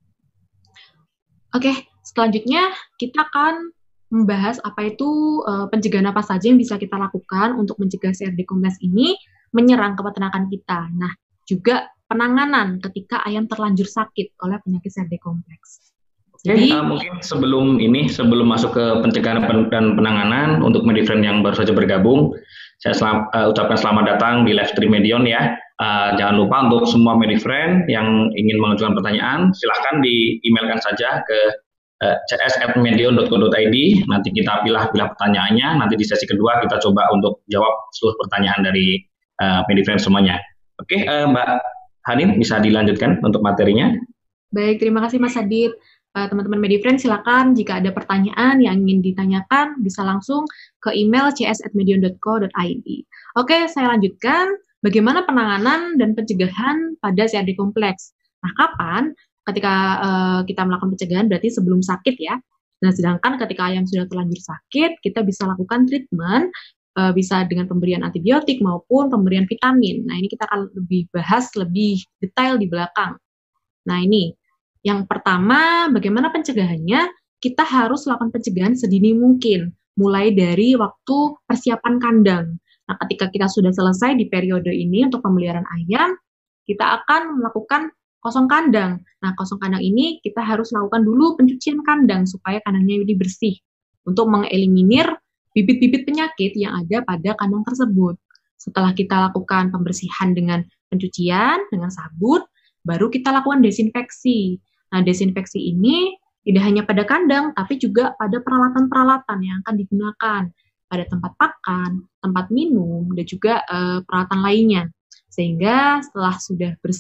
B: Oke, selanjutnya kita akan membahas apa itu uh, pencegahan apa saja yang bisa kita lakukan untuk mencegah C R D kompleks ini menyerang ke peternakan kita. Nah, juga penanganan ketika ayam terlanjur sakit oleh penyakit C R D kompleks.
A: Jadi, uh, mungkin sebelum ini, sebelum masuk ke pencegahan dan penanganan untuk Medifriend yang baru saja bergabung, saya selam, uh, ucapkan selamat datang di Live Trimedion ya. Uh, jangan lupa untuk semua Medifriend yang ingin mengajukan pertanyaan, silahkan di-emailkan saja ke uh, c s at medion dot co dot i d. Nanti kita pilah-pilah pertanyaannya. Nanti di sesi kedua kita coba untuk jawab seluruh pertanyaan dari uh, Medifriend semuanya. Oke, uh, Mbak Hanin, bisa dilanjutkan untuk materinya?
B: Baik, terima kasih Mas Adit. Uh, teman-teman Medifriend, silakan jika ada pertanyaan yang ingin ditanyakan bisa langsung ke email c s at medion dot co dot i d. Oke, saya lanjutkan. Bagaimana penanganan dan pencegahan pada C R D kompleks? Nah, kapan? Ketika uh, kita melakukan pencegahan berarti sebelum sakit ya. Nah, sedangkan ketika ayam sudah terlanjur sakit, kita bisa lakukan treatment, uh, bisa dengan pemberian antibiotik maupun pemberian vitamin. Nah, ini kita akan lebih bahas lebih detail di belakang. Nah, ini yang pertama, bagaimana pencegahannya? Kita harus lakukan pencegahan sedini mungkin, mulai dari waktu persiapan kandang. Nah, ketika kita sudah selesai di periode ini untuk pemeliharaan ayam, kita akan melakukan kosong kandang. Nah, kosong kandang ini kita harus lakukan dulu pencucian kandang supaya kandangnya jadi bersih untuk mengeliminir bibit-bibit penyakit yang ada pada kandang tersebut. Setelah kita lakukan pembersihan dengan pencucian, dengan sabun, baru kita lakukan desinfeksi. Nah, desinfeksi ini tidak hanya pada kandang, tapi juga pada peralatan-peralatan yang akan digunakan pada tempat pakan, tempat minum, dan juga uh, peralatan lainnya. Sehingga setelah sudah bersih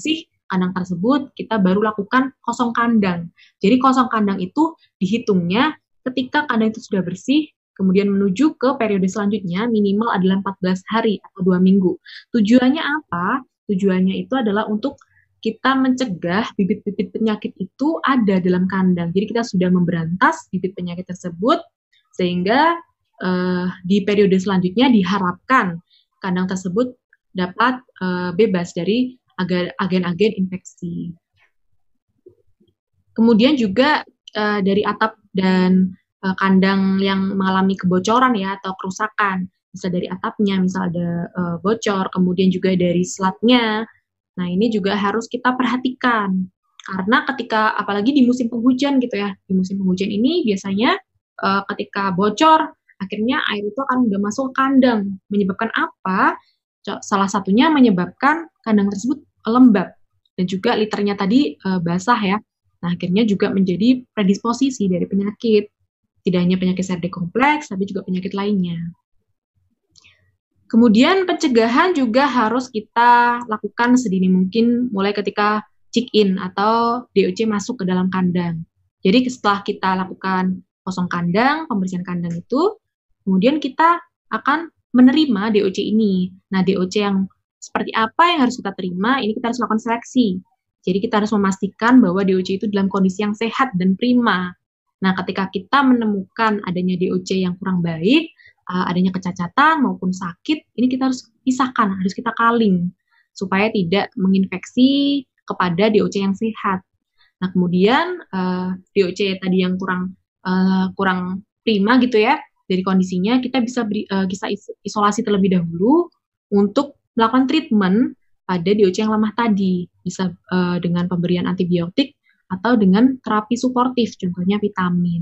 B: kandang tersebut, kita baru lakukan kosong kandang. Jadi kosong kandang itu dihitungnya ketika kandang itu sudah bersih, kemudian menuju ke periode selanjutnya minimal adalah empat belas hari atau dua minggu. Tujuannya apa? Tujuannya itu adalah untuk kita mencegah bibit-bibit penyakit itu ada dalam kandang. Jadi kita sudah memberantas bibit penyakit tersebut, sehingga uh, di periode selanjutnya diharapkan kandang tersebut dapat uh, bebas dari agen-agen infeksi. Kemudian juga uh, dari atap dan uh, kandang yang mengalami kebocoran ya atau kerusakan, bisa dari atapnya, misal ada uh, bocor, kemudian juga dari slatnya. Nah, ini juga harus kita perhatikan. Karena ketika, apalagi di musim penghujan gitu ya, di musim penghujan ini biasanya uh, ketika bocor, akhirnya air itu akan udah masuk ke kandang. Menyebabkan apa? Salah satunya menyebabkan kandang tersebut lembab. Dan juga liternya tadi uh, basah ya. Nah, akhirnya juga menjadi predisposisi dari penyakit. Tidak hanya penyakit C R D kompleks, tapi juga penyakit lainnya. Kemudian pencegahan juga harus kita lakukan sedini mungkin mulai ketika check-in atau D O C masuk ke dalam kandang. Jadi setelah kita lakukan kosong kandang, pembersihan kandang itu, kemudian kita akan menerima D O C ini. Nah, D O C yang seperti apa yang harus kita terima, ini kita harus lakukan seleksi. Jadi kita harus memastikan bahwa D O C itu dalam kondisi yang sehat dan prima. Nah, ketika kita menemukan adanya D O C yang kurang baik, adanya kecacatan maupun sakit, ini kita harus pisahkan, harus kita kaling, supaya tidak menginfeksi kepada D O C yang sehat. Nah, kemudian uh, D O C tadi yang kurang uh, kurang prima gitu ya, dari kondisinya, kita bisa beri, uh, bisa isolasi terlebih dahulu untuk melakukan treatment pada D O C yang lemah tadi, bisa uh, dengan pemberian antibiotik atau dengan terapi suportif, contohnya vitamin.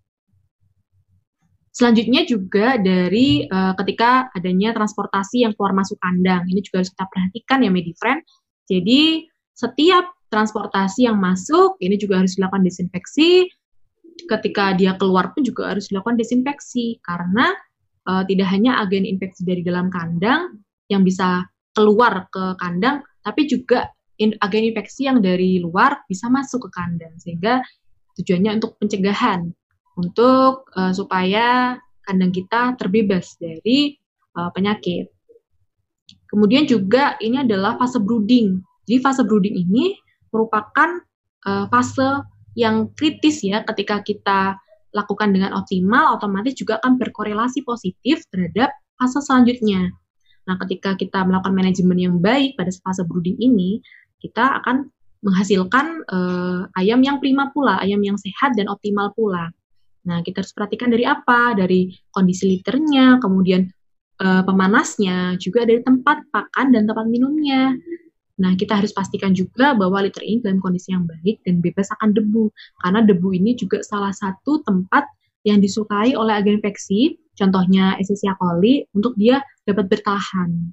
B: Selanjutnya juga dari uh, ketika adanya transportasi yang keluar masuk kandang. Ini juga harus kita perhatikan ya MediFriend. Jadi setiap transportasi yang masuk, ini juga harus dilakukan desinfeksi. Ketika dia keluar pun juga harus dilakukan desinfeksi. Karena uh, tidak hanya agen infeksi dari dalam kandang yang bisa keluar ke kandang, tapi juga in, agen infeksi yang dari luar bisa masuk ke kandang. Sehingga tujuannya untuk pencegahan. Untuk uh, supaya kandang kita terbebas dari uh, penyakit. Kemudian juga ini adalah fase brooding. Jadi fase brooding ini merupakan uh, fase yang kritis ya, ketika kita lakukan dengan optimal, otomatis juga akan berkorelasi positif terhadap fase selanjutnya. Nah, ketika kita melakukan manajemen yang baik pada fase brooding ini, kita akan menghasilkan uh, ayam yang prima pula, ayam yang sehat dan optimal pula. Nah, kita harus perhatikan dari apa? Dari kondisi liternya, kemudian e, pemanasnya, juga dari tempat pakan dan tempat minumnya. Nah, kita harus pastikan juga bahwa liter ini dalam kondisi yang baik dan bebas akan debu. Karena debu ini juga salah satu tempat yang disukai oleh agen infeksi, contohnya Escherichia coli, untuk dia dapat bertahan.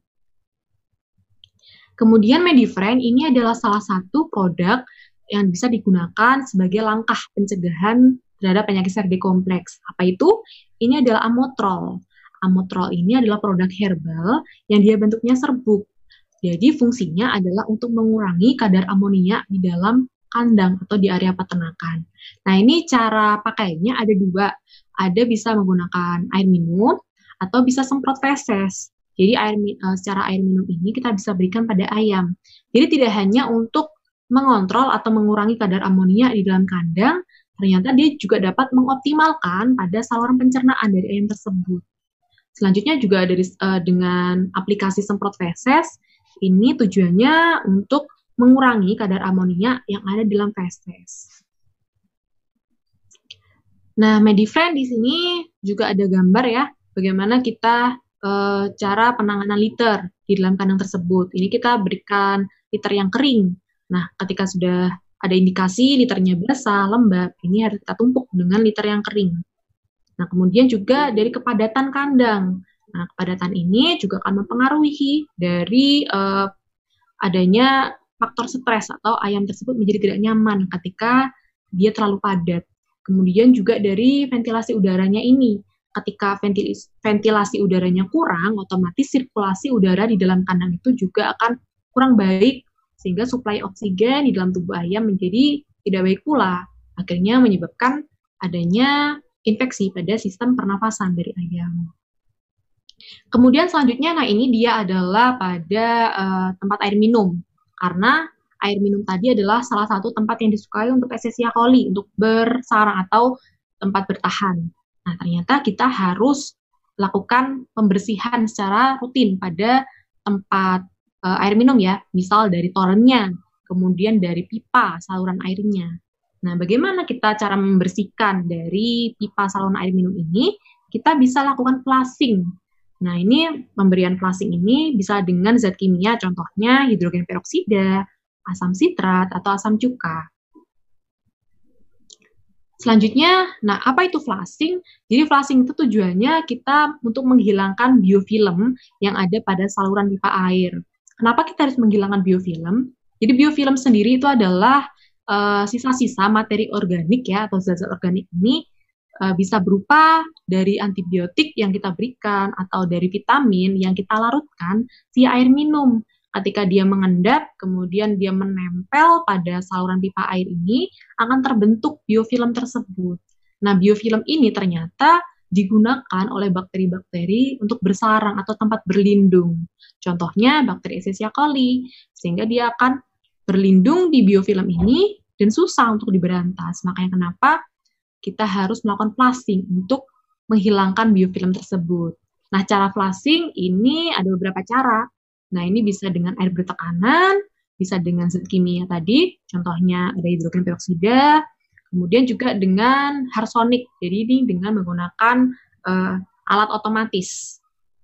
B: Kemudian MediFriend ini adalah salah satu produk yang bisa digunakan sebagai langkah pencegahan terhadap penyakit C R D kompleks. Apa itu? Ini adalah amotrol. Amotrol ini adalah produk herbal yang dia bentuknya serbuk. Jadi fungsinya adalah untuk mengurangi kadar amonia di dalam kandang atau di area peternakan. Nah, ini cara pakainya ada dua. Ada bisa menggunakan air minum atau bisa semprot feses. Jadi air secara air minum ini kita bisa berikan pada ayam. Jadi tidak hanya untuk mengontrol atau mengurangi kadar amonia di dalam kandang, ternyata dia juga dapat mengoptimalkan pada saluran pencernaan dari ayam tersebut. Selanjutnya juga ada uh, dengan aplikasi semprot feses, ini tujuannya untuk mengurangi kadar amonia yang ada di dalam feses. Nah, MediFriend di sini juga ada gambar ya, bagaimana kita uh, cara penanganan liter di dalam kandang tersebut. Ini kita berikan liter yang kering. Nah, ketika sudah ada indikasi liternya basah, lembab, ini harus kita tumpuk dengan liter yang kering. Nah, kemudian juga dari kepadatan kandang. Nah, kepadatan ini juga akan mempengaruhi dari uh, adanya faktor stres atau ayam tersebut menjadi tidak nyaman ketika dia terlalu padat. Kemudian juga dari ventilasi udaranya ini. Ketika ventilasi, ventilasi udaranya kurang, otomatis sirkulasi udara di dalam kandang itu juga akan kurang baik, sehingga suplai oksigen di dalam tubuh ayam menjadi tidak baik pula. Akhirnya menyebabkan adanya infeksi pada sistem pernafasan dari ayam. Kemudian selanjutnya, nah ini dia adalah pada uh, tempat air minum. Karena air minum tadi adalah salah satu tempat yang disukai untuk Escherichia coli, untuk bersarang atau tempat bertahan. Nah, ternyata kita harus lakukan pembersihan secara rutin pada tempat uh, air minum ya, misal dari torennya, kemudian dari pipa saluran airnya. Nah, bagaimana kita cara membersihkan dari pipa saluran air minum ini? Kita bisa lakukan flushing. Nah, ini pemberian flushing ini bisa dengan zat kimia, contohnya hidrogen peroksida, asam sitrat, atau asam cuka. Selanjutnya, nah apa itu flushing? Jadi flushing itu tujuannya kita untuk menghilangkan biofilm yang ada pada saluran pipa air. Kenapa kita harus menghilangkan biofilm? Jadi biofilm sendiri itu adalah uh, sisa-sisa materi organik ya, atau zat-zat organik ini uh, bisa berupa dari antibiotik yang kita berikan atau dari vitamin yang kita larutkan via air minum. Ketika dia mengendap, kemudian dia menempel pada saluran pipa air ini, akan terbentuk biofilm tersebut. Nah, biofilm ini ternyata digunakan oleh bakteri-bakteri untuk bersarang atau tempat berlindung. Contohnya bakteri Escherichia coli, sehingga dia akan berlindung di biofilm ini dan susah untuk diberantas. Makanya kenapa kita harus melakukan flushing untuk menghilangkan biofilm tersebut. Nah, cara flushing ini ada beberapa cara. Nah, ini bisa dengan air bertekanan, bisa dengan zat kimia tadi, contohnya ada hidrogen peroksida, kemudian juga dengan harsonik, jadi ini dengan menggunakan uh, alat otomatis.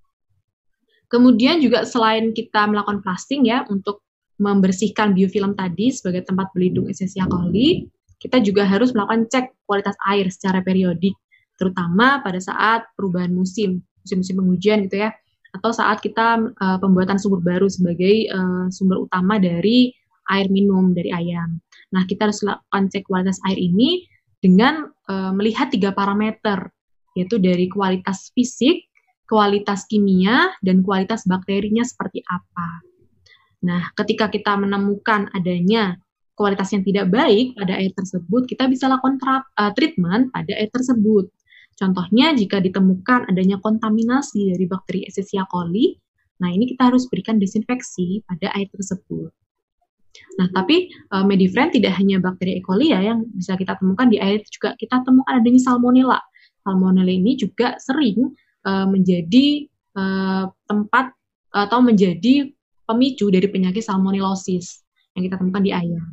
B: Kemudian juga selain kita melakukan flushing ya, untuk membersihkan biofilm tadi sebagai tempat berlindung Escherichia coli, kita juga harus melakukan cek kualitas air secara periodik, terutama pada saat perubahan musim, musim-musim penghujan gitu ya, atau saat kita uh, pembuatan sumur baru sebagai uh, sumber utama dari air minum dari ayam. Nah, kita harus lakukan cek kualitas air ini dengan uh, melihat tiga parameter, yaitu dari kualitas fisik, kualitas kimia, dan kualitas bakterinya seperti apa. Nah, ketika kita menemukan adanya kualitas yang tidak baik pada air tersebut, kita bisa lakukan tra- uh, treatment pada air tersebut. Contohnya, jika ditemukan adanya kontaminasi dari bakteri Escherichia coli, nah ini kita harus berikan desinfeksi pada air tersebut. Nah, tapi uh, Medifriend tidak hanya bakteri E. coli ya yang bisa kita temukan di air, juga kita temukan adanya salmonella. Salmonella ini juga sering uh, menjadi uh, tempat atau menjadi pemicu dari penyakit salmonellosis yang kita temukan di ayam.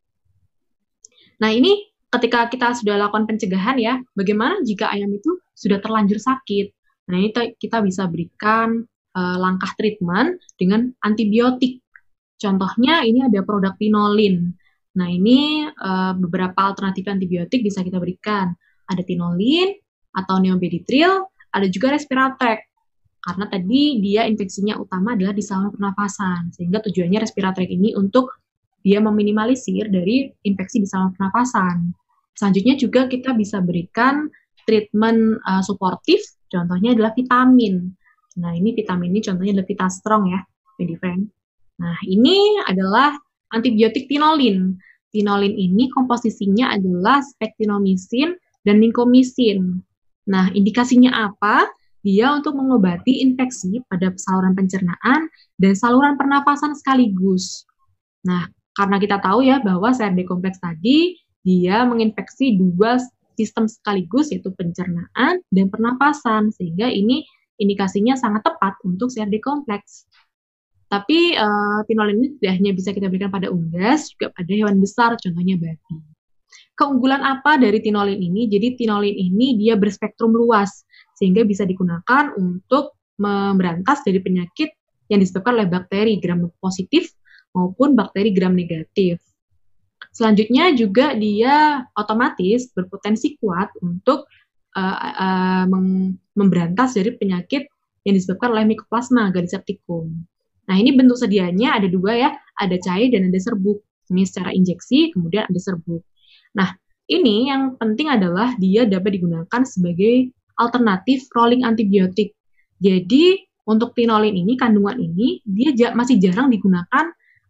B: Nah, ini ketika kita sudah lakukan pencegahan ya, bagaimana jika ayam itu sudah terlanjur sakit? Nah, ini kita bisa berikan uh, langkah treatment dengan antibiotik. Contohnya ini ada produk tinolin. Nah, ini uh, beberapa alternatif antibiotik bisa kita berikan. Ada tinolin atau neobenditril, ada juga Respiratech. Karena tadi dia infeksinya utama adalah di saluran pernafasan, sehingga tujuannya Respiratech ini untuk dia meminimalisir dari infeksi di saluran pernafasan. Selanjutnya juga kita bisa berikan treatment uh, suportif, contohnya adalah vitamin. Nah, ini vitamin ini contohnya adalah Vitastrong ya, Medifriend. Nah, ini adalah antibiotik tinolin. Tinolin ini komposisinya adalah spektinomisin dan nicomisin. Nah, indikasinya apa? Dia untuk mengobati infeksi pada saluran pencernaan dan saluran pernafasan sekaligus. Nah, karena kita tahu ya bahwa C R D kompleks tadi dia menginfeksi dua sistem sekaligus, yaitu pencernaan dan pernapasan, sehingga ini indikasinya sangat tepat untuk C R D kompleks. Tapi uh, tinolin ini tidak hanya bisa kita berikan pada unggas, juga pada hewan besar, contohnya babi. Keunggulan apa dari tinolin ini? Jadi tinolin ini dia berspektrum luas, sehingga bisa digunakan untuk memberantas dari penyakit yang disebabkan oleh bakteri gram positif maupun bakteri gram negatif. Selanjutnya juga dia otomatis berpotensi kuat untuk uh, uh, memberantas dari penyakit yang disebabkan oleh Mycoplasma gallisepticum. Nah, ini bentuk sedianya ada dua ya, ada cair dan ada serbuk. Ini secara injeksi, kemudian ada serbuk. Nah, ini yang penting adalah dia dapat digunakan sebagai alternatif rolling antibiotik. Jadi, untuk tinolin ini, kandungan ini, dia masih jarang digunakan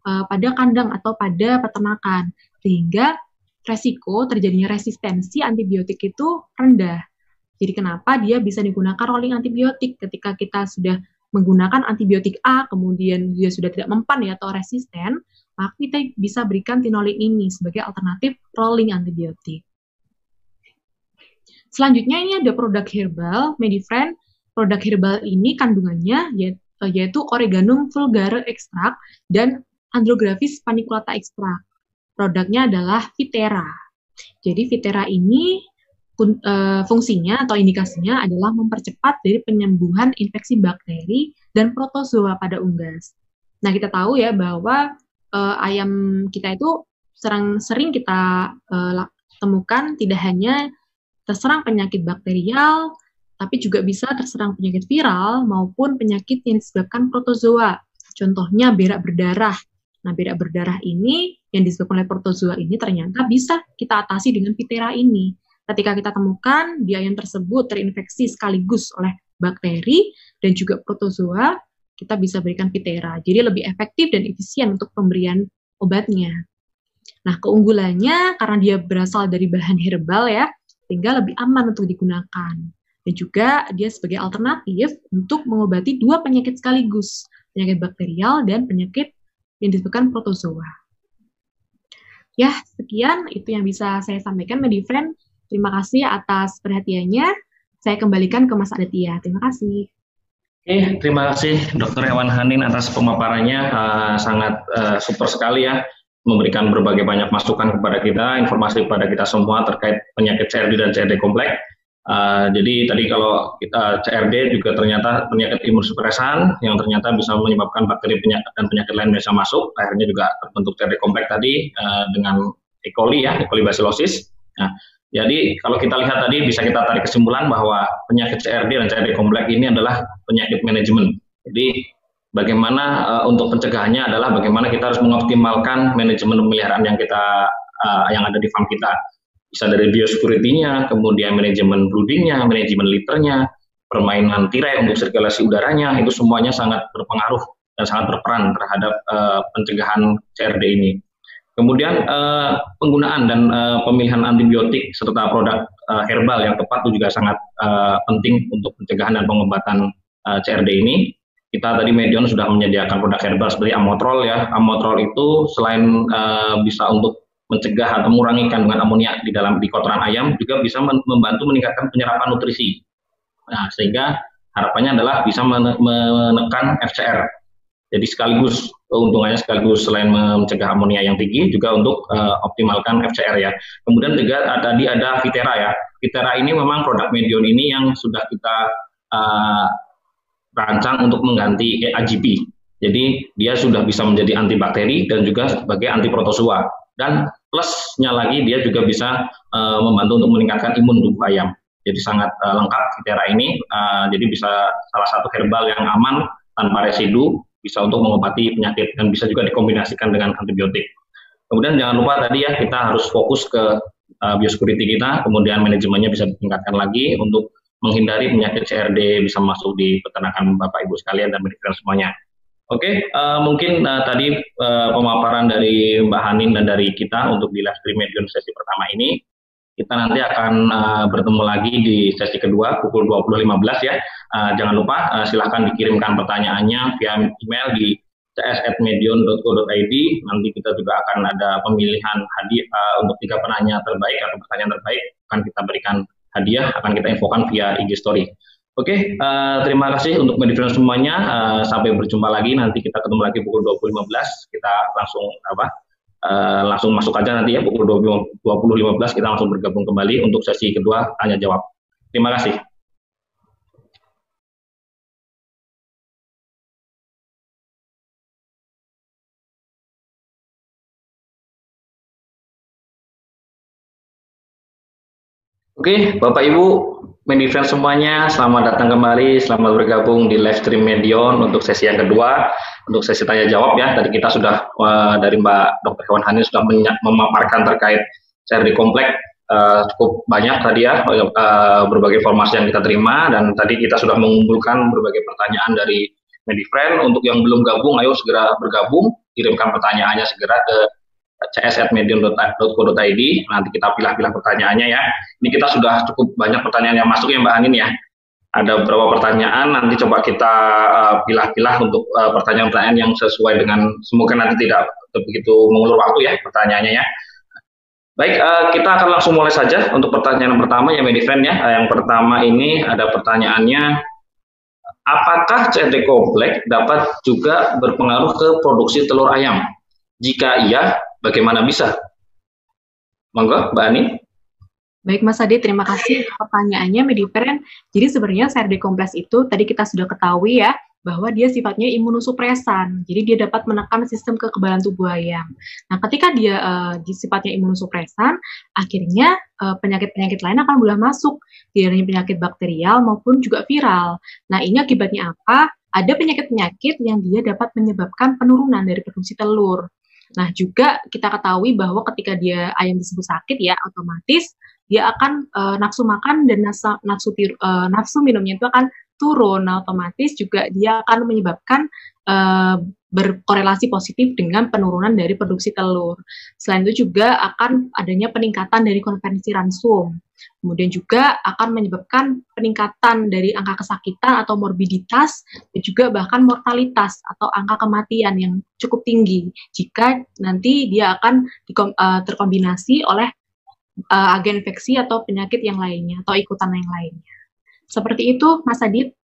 B: uh, pada kandang atau pada peternakan, sehingga resiko terjadinya resistensi antibiotik itu rendah. Jadi kenapa dia bisa digunakan rolling antibiotik ketika kita sudah menggunakan antibiotik A, kemudian dia sudah tidak mempan ya atau resisten, maka kita bisa berikan tinolin ini sebagai alternatif rolling antibiotik. Selanjutnya ini ada produk herbal, Medifriend. Produk herbal ini kandungannya yaitu Oreganum vulgare extract dan Andrographis paniculata extract. Produknya adalah Viterra. Jadi Viterra ini fungsinya atau indikasinya adalah mempercepat dari penyembuhan infeksi bakteri dan protozoa pada unggas. Nah, kita tahu ya bahwa uh, ayam kita itu sering, sering kita uh, temukan tidak hanya terserang penyakit bakterial, tapi juga bisa terserang penyakit viral maupun penyakit yang disebabkan protozoa. Contohnya berak berdarah. Nah, berak berdarah ini yang disebabkan oleh protozoa ini ternyata bisa kita atasi dengan Viterra ini. Ketika kita temukan di ayam tersebut terinfeksi sekaligus oleh bakteri dan juga protozoa, kita bisa berikan Viterra. Jadi lebih efektif dan efisien untuk pemberian obatnya. Nah, keunggulannya karena dia berasal dari bahan herbal ya, sehingga lebih aman untuk digunakan. Dan juga dia sebagai alternatif untuk mengobati dua penyakit sekaligus, penyakit bakterial dan penyakit yang disebabkan protozoa. Ya, sekian itu yang bisa saya sampaikan, Medifriend. Terima kasih atas perhatiannya. Saya kembalikan ke Mas Aditya. Terima kasih.
A: Oke, terima kasih Dokter Hewan Hanin atas pemaparannya. Uh, sangat uh, super sekali ya, memberikan berbagai banyak masukan kepada kita, informasi kepada kita semua terkait penyakit C R D dan C R D kompleks. Uh, jadi tadi kalau kita C R D juga ternyata penyakit imunosupresan yang ternyata bisa menyebabkan bakteri penyakit dan penyakit lain bisa masuk. Akhirnya juga terbentuk C R D kompleks tadi uh, dengan E. coli ya, E. coli bacillosis. Nah, jadi kalau kita lihat tadi bisa kita tarik kesimpulan bahwa penyakit C R D dan C R D kompleks ini adalah penyakit manajemen. Jadi bagaimana uh, untuk pencegahannya adalah bagaimana kita harus mengoptimalkan manajemen pemeliharaan yang kita uh, yang ada di farm kita. Bisa dari biosecurity-nya, kemudian manajemen brooding-nya, manajemen liternya, permainan tirai untuk sirkulasi udaranya, itu semuanya sangat berpengaruh dan sangat berperan terhadap uh, pencegahan C R D ini. Kemudian uh, penggunaan dan uh, pemilihan antibiotik serta produk uh, herbal yang tepat itu juga sangat uh, penting untuk pencegahan dan pengobatan uh, C R D ini. Kita tadi Medion sudah menyediakan produk herbal seperti Amotrol ya. Amotrol itu selain uh, bisa untuk mencegah atau mengurangi kandungan amonia di dalam di kotoran ayam, juga bisa membantu meningkatkan penyerapan nutrisi. Nah, sehingga harapannya adalah bisa menekan F C R. Jadi sekaligus keuntungannya sekaligus selain mencegah amonia yang tinggi juga untuk uh, optimalkan F C R ya. Kemudian juga tadi ada Viterra ya. Viterra ini memang produk Medion ini yang sudah kita uh, rancang untuk mengganti A G P. Jadi dia sudah bisa menjadi antibakteri dan juga sebagai antiprotozoa. Dan plusnya lagi dia juga bisa uh, membantu untuk meningkatkan imun tubuh ayam. Jadi sangat uh, lengkap Viterra ini. Uh, jadi bisa salah satu herbal yang aman tanpa residu, bisa untuk mengobati penyakit dan bisa juga dikombinasikan dengan antibiotik. Kemudian jangan lupa tadi ya, kita harus fokus ke uh, biosecurity kita, kemudian manajemennya bisa ditingkatkan lagi untuk menghindari penyakit C R D bisa masuk di peternakan Bapak Ibu sekalian dan Medifriend semuanya. Oke, okay, uh, mungkin uh, tadi uh, pemaparan dari Mbak Hanin dan dari kita untuk di live stream Medion sesi pertama ini. Kita nanti akan uh, bertemu lagi di sesi kedua pukul dua puluh lima belas ya. Uh, jangan lupa uh, silahkan dikirimkan pertanyaannya via email di c s at medion dot co dot i d. Nanti kita juga akan ada pemilihan hadiah uh, untuk tiga penanya terbaik atau pertanyaan terbaik akan kita berikan hadiah, akan kita infokan via I G Story. Oke, okay, uh, terima kasih untuk Medifriend semuanya. Uh, sampai berjumpa lagi, nanti kita ketemu lagi pukul dua puluh lima belas. Kita langsung apa? Uh, langsung masuk aja nanti ya pukul dua puluh lima belas kita langsung bergabung kembali untuk sesi kedua tanya jawab. Terima kasih. Oke, Bapak Ibu Medifriend semuanya, selamat datang kembali, selamat bergabung di live stream Medion untuk sesi yang kedua, untuk sesi tanya jawab ya. Tadi kita sudah uh, dari Mbak Dokter Hewan Hanin sudah memaparkan terkait C R D kompleks uh, cukup banyak tadi ya, uh, berbagai informasi yang kita terima, dan tadi kita sudah mengumpulkan berbagai pertanyaan dari Medifriend. Untuk yang belum gabung, ayo segera bergabung. kirimkan pertanyaannya segera ke c s at medion dot co dot i d. Nanti kita pilah-pilah pertanyaannya ya. Ini kita sudah cukup banyak pertanyaan yang masuk ya Mbak Anin ya. Ada beberapa pertanyaan, nanti coba kita uh, pilah-pilah untuk uh, pertanyaan-pertanyaan yang sesuai dengan, semoga nanti tidak begitu mengulur waktu ya pertanyaannya ya. Baik, uh, kita akan langsung mulai saja untuk pertanyaan pertama ya Medifriend ya. Uh, yang pertama ini ada pertanyaannya, apakah C D kompleks dapat juga berpengaruh ke produksi telur ayam? Jika iya, bagaimana bisa? Monggo, Mbak Ani.
B: Baik Mas Adi, terima kasih pertanyaannya Medifriend. Jadi sebenarnya C R D kompleks itu tadi kita sudah ketahui ya, bahwa dia sifatnya imunosupresan. Jadi dia dapat menekan sistem kekebalan tubuh ayam. Nah, ketika dia uh, sifatnya imunosupresan, akhirnya uh, penyakit-penyakit lain akan mudah masuk, tidak hanya penyakit bakterial maupun juga viral. Nah, ini akibatnya apa? Ada penyakit-penyakit yang dia dapat menyebabkan penurunan dari produksi telur. Nah, juga kita ketahui bahwa ketika dia ayam tersebut sakit ya, otomatis dia akan uh, nafsu makan dan nafsu, nafsu, uh, nafsu minumnya itu akan turun. Nah, otomatis juga dia akan menyebabkan uh, berkorelasi positif dengan penurunan dari produksi telur. Selain itu juga akan adanya peningkatan dari konversi ransum. Kemudian juga akan menyebabkan peningkatan dari angka kesakitan atau morbiditas dan juga bahkan mortalitas atau angka kematian yang cukup tinggi jika nanti dia akan dikom, uh, terkombinasi oleh uh, agen infeksi atau penyakit yang lainnya atau ikutan yang lainnya. Seperti itu, Mas Adit.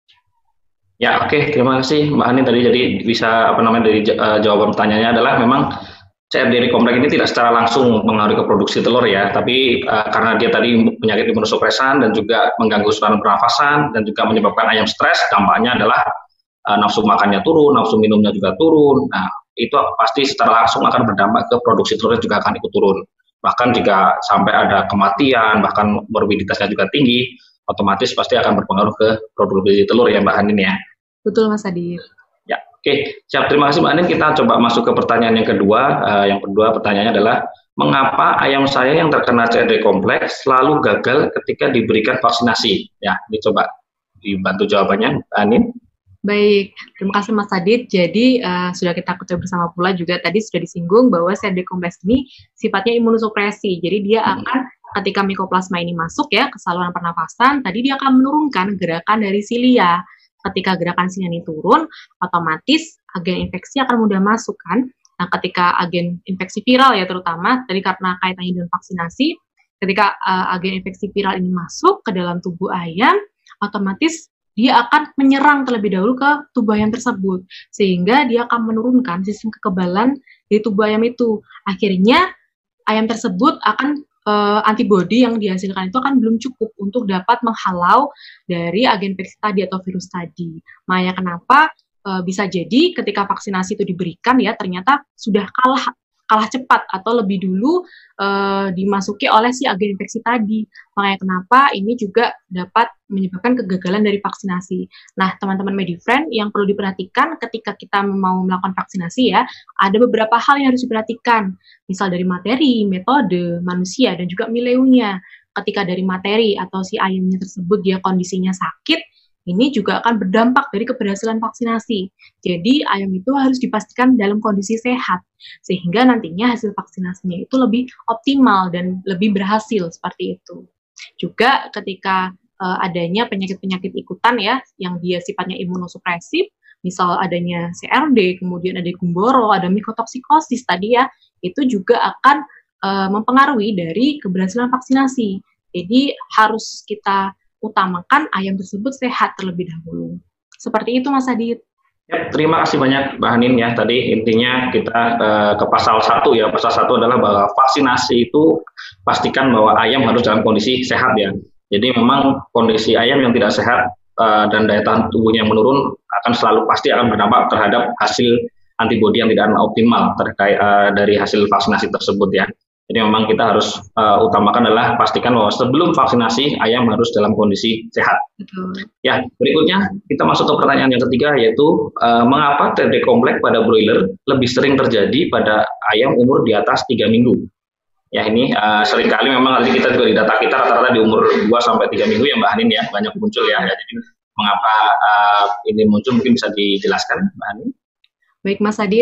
A: Ya, oke, okay. Terima kasih Mbak Ani tadi. Jadi bisa apa namanya dari uh, jawaban pertanyaannya adalah memang C R D kompleks ini tidak secara langsung mengaruhi ke produksi telur ya, tapi uh, karena dia tadi penyakit imunosupresan dan juga mengganggu saluran pernafasan dan juga menyebabkan ayam stres, dampaknya adalah uh, nafsu makannya turun, nafsu minumnya juga turun. Nah, itu pasti secara langsung akan berdampak ke produksi telurnya juga akan ikut turun. Bahkan jika sampai ada kematian, bahkan morbiditasnya juga tinggi, otomatis pasti akan berpengaruh ke produksi telur ya Mbak Anin ya.
B: Betul Mas Adit.
A: Ya, oke. Okay. Siap, terima kasih Mbak Anin. Kita coba masuk ke pertanyaan yang kedua. Uh, yang kedua pertanyaannya adalah, mengapa ayam saya yang terkena C R D kompleks selalu gagal ketika diberikan vaksinasi? Ya, ini coba dibantu jawabannya Mbak Anin.
B: Baik, terima kasih Mas Adit. Jadi uh, sudah kita ketahui bersama pula juga tadi sudah disinggung bahwa C R D kompleks ini sifatnya imunosupresi. Jadi dia hmm. akan ketika mikoplasma ini masuk ya ke saluran pernafasan, tadi dia akan menurunkan gerakan dari silia. Ketika gerakan silia ini turun, otomatis agen infeksi akan mudah masuk kan. Nah, ketika agen infeksi viral ya terutama, tadi karena kaitannya dengan vaksinasi, ketika uh, agen infeksi viral ini masuk ke dalam tubuh ayam, otomatis dia akan menyerang terlebih dahulu ke tubuh ayam tersebut, sehingga dia akan menurunkan sistem kekebalan di tubuh ayam itu. Akhirnya ayam tersebut akan Uh, antibodi yang dihasilkan itu akan belum cukup untuk dapat menghalau dari agen infeksi tadi atau virus tadi. Makanya kenapa uh, bisa jadi ketika vaksinasi itu diberikan ya ternyata sudah kalah kalah cepat atau lebih dulu uh, dimasuki oleh si agen infeksi tadi. Makanya kenapa ini juga dapat menyebabkan kegagalan dari vaksinasi. Nah, teman-teman Medifriend yang perlu diperhatikan ketika kita mau melakukan vaksinasi ya, ada beberapa hal yang harus diperhatikan. Misal dari materi, metode, manusia, dan juga mileunya. Ketika dari materi atau si ayamnya tersebut dia kondisinya sakit, ini juga akan berdampak dari keberhasilan vaksinasi. Jadi ayam itu harus dipastikan dalam kondisi sehat, sehingga nantinya hasil vaksinasinya itu lebih optimal dan lebih berhasil seperti itu. Juga ketika uh, adanya penyakit-penyakit ikutan ya, yang dia sifatnya imunosupresif, misal adanya C R D, kemudian ada gumboro, ada mikotoksikosis tadi ya, itu juga akan uh, mempengaruhi dari keberhasilan vaksinasi. Jadi harus kita utamakan ayam tersebut sehat terlebih dahulu. Seperti itu Mas Adit.
A: Ya, terima kasih banyak Mbak Hanin ya. Tadi intinya kita uh, ke pasal satu ya. Pasal satu adalah bahwa vaksinasi itu pastikan bahwa ayam harus dalam kondisi sehat ya. Jadi memang kondisi ayam yang tidak sehat uh, dan daya tahan tubuhnya yang menurun akan selalu pasti akan berdampak terhadap hasil antibodi yang tidak optimal terkait uh, dari hasil vaksinasi tersebut ya. Jadi memang kita harus uh, utamakan adalah pastikan bahwa sebelum vaksinasi ayam harus dalam kondisi sehat. Betul. Ya, berikutnya kita masuk ke pertanyaan yang ketiga yaitu uh, mengapa C R D kompleks pada broiler lebih sering terjadi pada ayam umur di atas tiga minggu. Ya ini uh, seringkali memang nanti kita juga di data kita rata-rata di umur dua sampai tiga minggu ya Mbak Hanin ya, banyak muncul ya. ya jadi mengapa uh, ini muncul mungkin bisa dijelaskan Mbak Hanin?
B: Baik Mas Adit,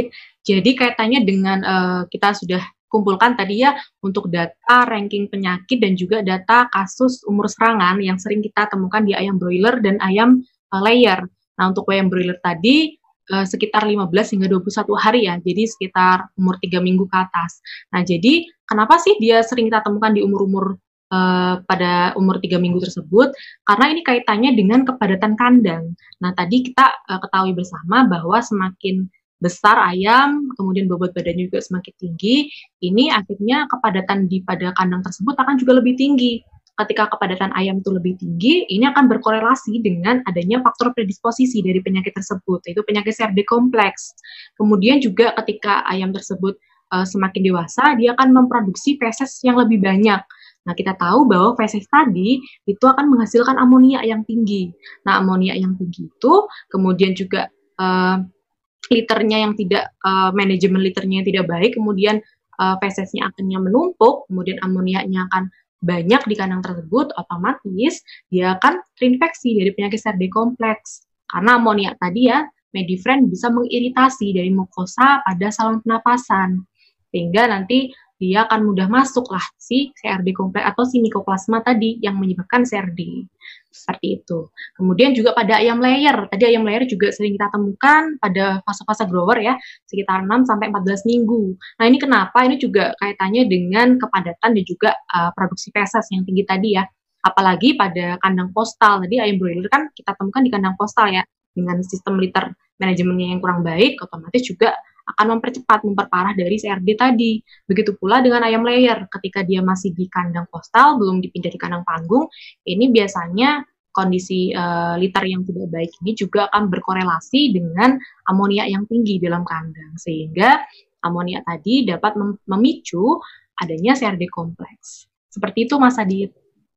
B: Jadi kaitannya dengan uh, kita sudah kumpulkan tadi ya untuk data ranking penyakit dan juga data kasus umur serangan yang sering kita temukan di ayam broiler dan ayam uh, layer. Nah, untuk ayam broiler tadi uh, sekitar lima belas hingga dua puluh satu hari ya, jadi sekitar umur tiga minggu ke atas. Nah, jadi kenapa sih dia sering kita temukan di umur-umur uh, pada umur tiga minggu tersebut? Karena ini kaitannya dengan kepadatan kandang. Nah, tadi kita uh, ketahui bersama bahwa semakin besar ayam, kemudian bobot badannya juga semakin tinggi, ini akhirnya kepadatan di pada kandang tersebut akan juga lebih tinggi. Ketika kepadatan ayam itu lebih tinggi, ini akan berkorelasi dengan adanya faktor predisposisi dari penyakit tersebut, yaitu penyakit C R D kompleks. Kemudian juga ketika ayam tersebut uh, semakin dewasa, dia akan memproduksi feses yang lebih banyak. Nah, kita tahu bahwa feses tadi itu akan menghasilkan amonia yang tinggi. Nah, amonia yang tinggi itu kemudian juga uh, liternya yang tidak, uh, manajemen liternya yang tidak baik, kemudian uh, fesesnya akannya menumpuk, kemudian amonianya akan banyak di kandang tersebut, otomatis dia akan terinfeksi dari penyakit C R D kompleks. Karena amonia tadi ya, MediFriend bisa mengiritasi dari mukosa pada saluran pernapasan, sehingga nanti dia akan mudah masuk lah si C R D kompleks atau si mikoplasma tadi yang menyebabkan C R D. Seperti itu. Kemudian juga pada ayam layer, tadi ayam layer juga sering kita temukan pada fase-fase grower ya, sekitar enam sampai empat belas minggu. Nah, ini kenapa? Ini juga kaitannya dengan kepadatan dan juga uh, produksi feses yang tinggi tadi ya. Apalagi pada kandang postal. Tadi ayam broiler kan kita temukan di kandang postal ya, dengan sistem liter manajemennya yang kurang baik, otomatis juga akan mempercepat, memperparah dari C R D tadi. Begitu pula dengan ayam layer, ketika dia masih di kandang postal, belum dipindah di kandang panggung, ini biasanya kondisi uh, liter yang tidak baik ini juga akan berkorelasi dengan amonia yang tinggi dalam kandang, sehingga amonia tadi dapat mem memicu adanya C R D kompleks. Seperti itu, Mas Adit.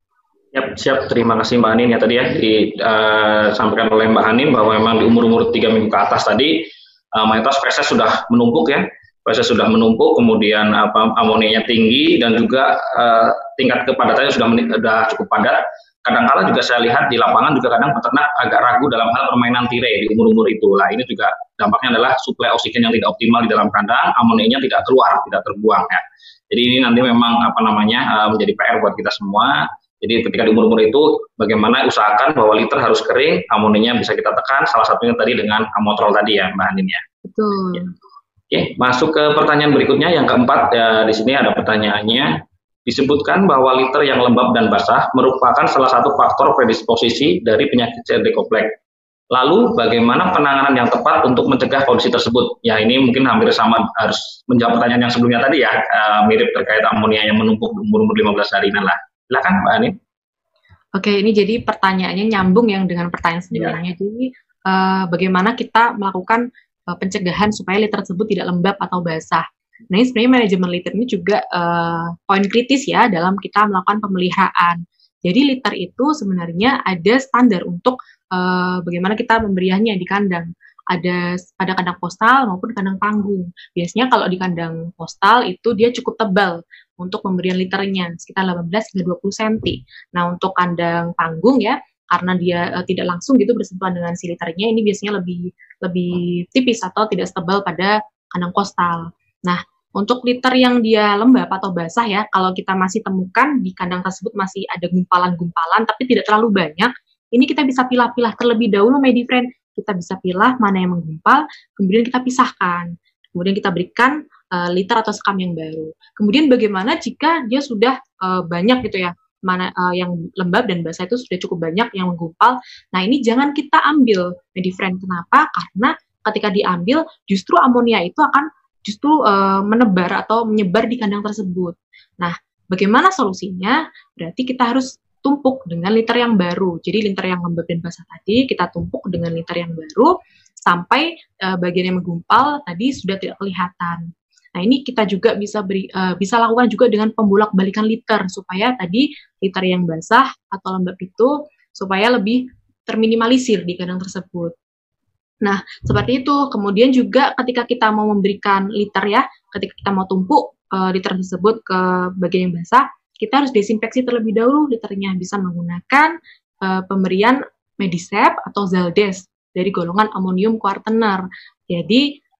A: Yap, siap. Terima kasih Mbak Hanin ya tadi ya disampaikan uh, oleh Mbak Hanin bahwa memang di umur-umur tiga minggu ke atas tadi Uh, mayoritas feses sudah menumpuk ya, feses sudah menumpuk, kemudian apa amonianya tinggi dan juga uh, tingkat kepadatannya sudah, sudah cukup padat. Kadang-kala juga saya lihat di lapangan juga kadang peternak agak ragu dalam hal permainan tirai di umur-umur itu. Lah ini juga dampaknya adalah suplai oksigen yang tidak optimal di dalam kandang, amonianya tidak keluar, tidak terbuang ya. Jadi ini nanti memang apa namanya uh, menjadi P R buat kita semua. Jadi ketika di umur-umur itu, bagaimana usahakan bahwa liter harus kering, amoninya bisa kita tekan, salah satunya tadi dengan amotrol tadi ya, Mbak Hanin ya.
B: Betul.
A: Ya. Oke, masuk ke pertanyaan berikutnya, yang keempat, ya, di sini ada pertanyaannya, disebutkan bahwa liter yang lembab dan basah merupakan salah satu faktor predisposisi dari penyakit C R D kompleks. Lalu, bagaimana penanganan yang tepat untuk mencegah kondisi tersebut? Ya, ini mungkin hampir sama, harus menjawab pertanyaan yang sebelumnya tadi ya, uh, mirip terkait amonia yang menumpuk umur-umur lima belas hari lah. Silakan Mbak Anin.
B: Oke, ini jadi pertanyaannya nyambung yang dengan pertanyaan sebelumnya. Ya. Jadi uh, bagaimana kita melakukan uh, pencegahan supaya liter tersebut tidak lembab atau basah. Nah, ini sebenarnya manajemen liter ini juga uh, poin kritis ya dalam kita melakukan pemeliharaan. Jadi liter itu sebenarnya ada standar untuk uh, bagaimana kita memberiannya di kandang. Ada pada kandang postal maupun kandang panggung. Biasanya kalau di kandang postal itu dia cukup tebal untuk pemberian liternya, sekitar delapan belas hingga dua puluh sentimeter. Nah, untuk kandang panggung ya, karena dia uh, tidak langsung gitu bersentuhan dengan si liternya, ini biasanya lebih lebih tipis atau tidak setebal pada kandang postal. Nah, untuk liter yang dia lembab atau basah ya, kalau kita masih temukan di kandang tersebut masih ada gumpalan-gumpalan tapi tidak terlalu banyak, ini kita bisa pilah-pilah terlebih dahulu MediFriend. Kita bisa pilih mana yang menggumpal, kemudian kita pisahkan. Kemudian kita berikan uh, liter atau sekam yang baru. Kemudian bagaimana jika dia sudah uh, banyak gitu ya, mana uh, yang lembab dan basah itu sudah cukup banyak yang menggumpal. Nah, ini jangan kita ambil MediFriend. Kenapa? Karena ketika diambil justru amonia itu akan justru uh, menebar atau menyebar di kandang tersebut. Nah, bagaimana solusinya? Berarti kita harus tumpuk dengan liter yang baru. Jadi liter yang lembab dan basah tadi kita tumpuk dengan liter yang baru sampai uh, bagian yang menggumpal tadi sudah tidak kelihatan. Nah, ini kita juga bisa beri uh, bisa lakukan juga dengan pembolak-balikan liter supaya tadi liter yang basah atau lembab itu supaya lebih terminimalisir di kandang tersebut. Nah, seperti itu. Kemudian juga ketika kita mau memberikan liter ya, ketika kita mau tumpuk uh, liter tersebut ke bagian yang basah, kita harus desinfeksi terlebih dahulu liternya, bisa menggunakan uh, pemberian Medisep atau Zaldes dari golongan amonium kuartener. Jadi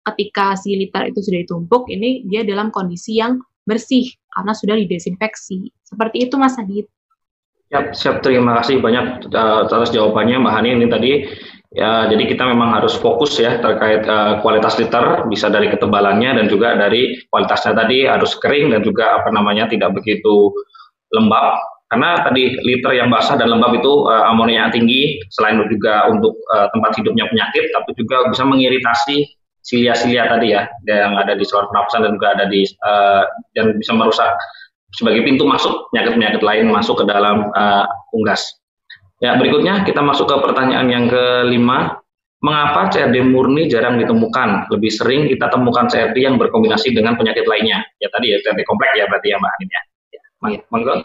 B: ketika si liter itu sudah ditumpuk, ini dia dalam kondisi yang bersih karena sudah didesinfeksi. Seperti itu Mas Adit.
A: Siap, siap, terima kasih banyak uh, atas jawabannya Mbak Hani ini tadi. Ya, jadi kita memang harus fokus ya terkait uh, kualitas liter, bisa dari ketebalannya dan juga dari kualitasnya tadi harus kering dan juga apa namanya tidak begitu lembab. Karena tadi liter yang basah dan lembab itu uh, amonia tinggi, selain juga untuk uh, tempat hidupnya penyakit, tapi juga bisa mengiritasi silia-silia tadi ya yang ada di saluran pernapasan dan juga ada di uh, dan bisa merusak sebagai pintu masuk penyakit-penyakit lain masuk ke dalam uh, unggas. Ya, berikutnya kita masuk ke pertanyaan yang kelima. Mengapa C R D murni jarang ditemukan? Lebih sering kita temukan C R D yang berkombinasi dengan penyakit lainnya. Ya tadi ya C R D kompleks ya berarti ya Mbak Anin ya. Ya, monggo.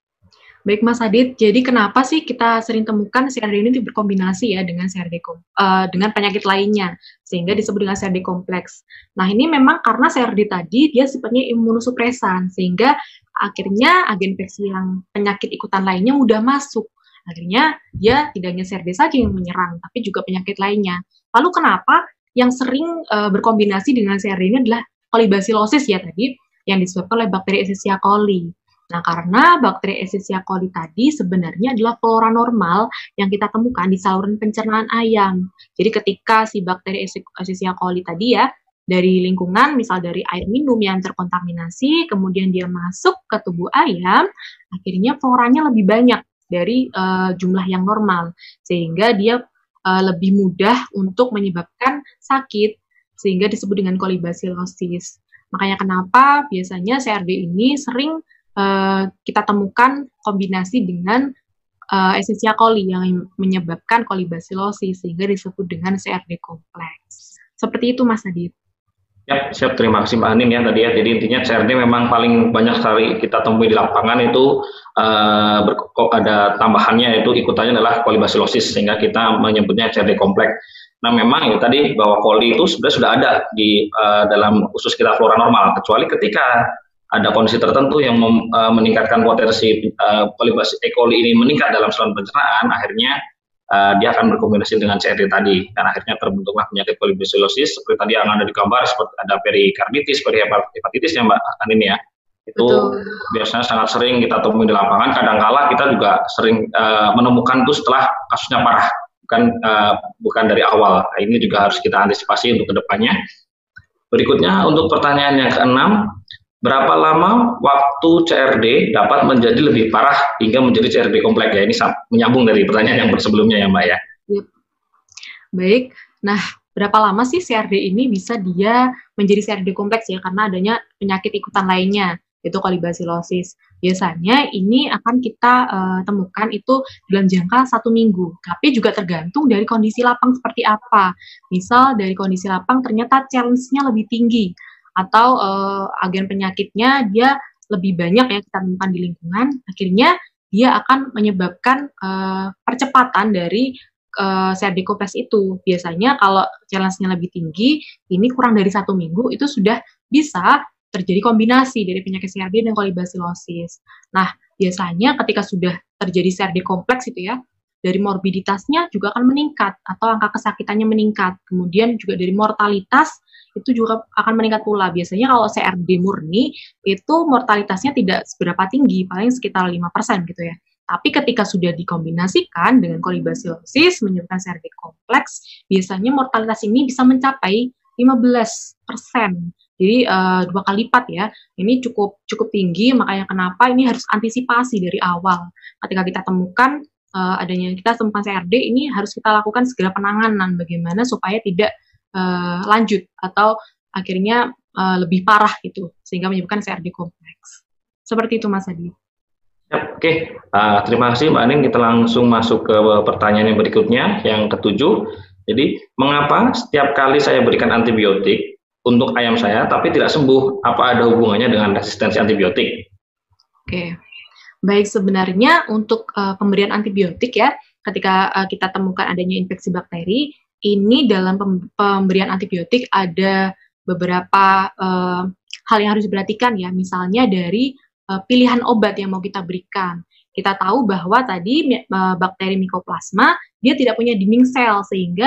B: Baik Mas Adit, jadi kenapa sih kita sering temukan C R D ini berkombinasi ya dengan C R D uh, dengan penyakit lainnya sehingga disebut dengan C R D kompleks. Nah ini memang karena C R D tadi dia sifatnya imunosupresan sehingga akhirnya agen infeksi yang penyakit ikutan lainnya mudah masuk. Akhirnya dia tidak hanya C R D saja yang menyerang, tapi juga penyakit lainnya. Lalu kenapa yang sering uh, berkombinasi dengan C R D ini adalah kolibasilosis ya tadi, yang disebabkan oleh bakteri Escherichia coli. Nah, karena bakteri Escherichia coli tadi sebenarnya adalah flora normal yang kita temukan di saluran pencernaan ayam. Jadi ketika si bakteri Escherichia coli tadi ya, dari lingkungan, misal dari air minum yang terkontaminasi, kemudian dia masuk ke tubuh ayam, akhirnya floranya lebih banyak dari uh, jumlah yang normal, sehingga dia uh, lebih mudah untuk menyebabkan sakit, sehingga disebut dengan kolibasilosis. Makanya kenapa biasanya C R D ini sering uh, kita temukan kombinasi dengan uh, Escherichia coli yang menyebabkan kolibasilosis, sehingga disebut dengan C R D kompleks. Seperti itu Mas Adit.
A: Ya, siap. Terima kasih Mbak Anin ya tadi ya. Jadi intinya C R D memang paling banyak sekali kita temui di lapangan itu uh, ada tambahannya yaitu ikutannya adalah kolibasilosis sehingga kita menyebutnya C R D kompleks. Nah memang ya tadi bahwa coli itu sebenarnya sudah ada di uh, dalam usus kita flora normal kecuali ketika ada kondisi tertentu yang mem, uh, meningkatkan potensi uh, kolibasi E. coli ini meningkat dalam saluran pencernaan, akhirnya Uh, dia akan berkombinasi dengan C R D tadi dan akhirnya terbentuklah penyakit kolibasilosis seperti tadi yang ada di gambar, seperti ada perikarditis, perihepatitis ya Mbak Anin ya. Itu betul. Biasanya sangat sering kita temui di lapangan. Kadangkala kita juga sering uh, menemukan itu setelah kasusnya parah, bukan uh, bukan dari awal. Nah, ini juga harus kita antisipasi untuk kedepannya. Berikutnya untuk pertanyaan yang keenam, berapa lama waktu C R D dapat menjadi lebih parah hingga menjadi C R D kompleks ya? Ini menyambung dari pertanyaan yang sebelumnya ya Mbak ya. Yep.
B: Baik, nah berapa lama sih C R D ini bisa dia menjadi C R D kompleks ya? Karena adanya penyakit ikutan lainnya, yaitu kolibasilosis. Biasanya ini akan kita uh, temukan itu dalam jangka satu minggu, tapi juga tergantung dari kondisi lapang seperti apa. Misal dari kondisi lapang ternyata challenge-nya lebih tinggi, atau uh, agen penyakitnya dia lebih banyak ya kita temukan di lingkungan, akhirnya dia akan menyebabkan uh, percepatan dari uh, C R D kompleks itu. Biasanya kalau challenge-nya lebih tinggi, ini kurang dari satu minggu itu sudah bisa terjadi kombinasi dari penyakit C R D dan kolibasilosis. Nah, biasanya ketika sudah terjadi C R D kompleks itu ya, dari morbiditasnya juga akan meningkat atau angka kesakitannya meningkat. Kemudian juga dari mortalitas itu juga akan meningkat pula. Biasanya kalau C R D murni itu mortalitasnya tidak seberapa tinggi, paling sekitar lima persen gitu ya. Tapi ketika sudah dikombinasikan dengan kolibasilosis menyebabkan C R D kompleks, biasanya mortalitas ini bisa mencapai lima belas persen. Jadi uh, dua kali lipat ya. Ini cukup cukup tinggi, makanya kenapa ini harus antisipasi dari awal. Ketika kita temukan uh, adanya kita temukan C R D, ini harus kita lakukan segera penanganan bagaimana supaya tidak Uh, lanjut atau akhirnya uh, lebih parah gitu sehingga menyebabkan C R D kompleks. Seperti itu Mas Adi.
A: Ya, oke, okay. uh, terima kasih Mbak Anin. Kita langsung masuk ke pertanyaan yang berikutnya, yang ketujuh. Jadi, mengapa setiap kali saya berikan antibiotik untuk ayam saya tapi tidak sembuh? Apa ada hubungannya dengan resistensi antibiotik?
B: Oke, okay. Baik, sebenarnya untuk uh, pemberian antibiotik ya, ketika uh, kita temukan adanya infeksi bakteri, ini dalam pemberian antibiotik ada beberapa uh, hal yang harus diperhatikan ya, misalnya dari uh, pilihan obat yang mau kita berikan. Kita tahu bahwa tadi uh, bakteri Mycoplasma dia tidak punya dinding sel sehingga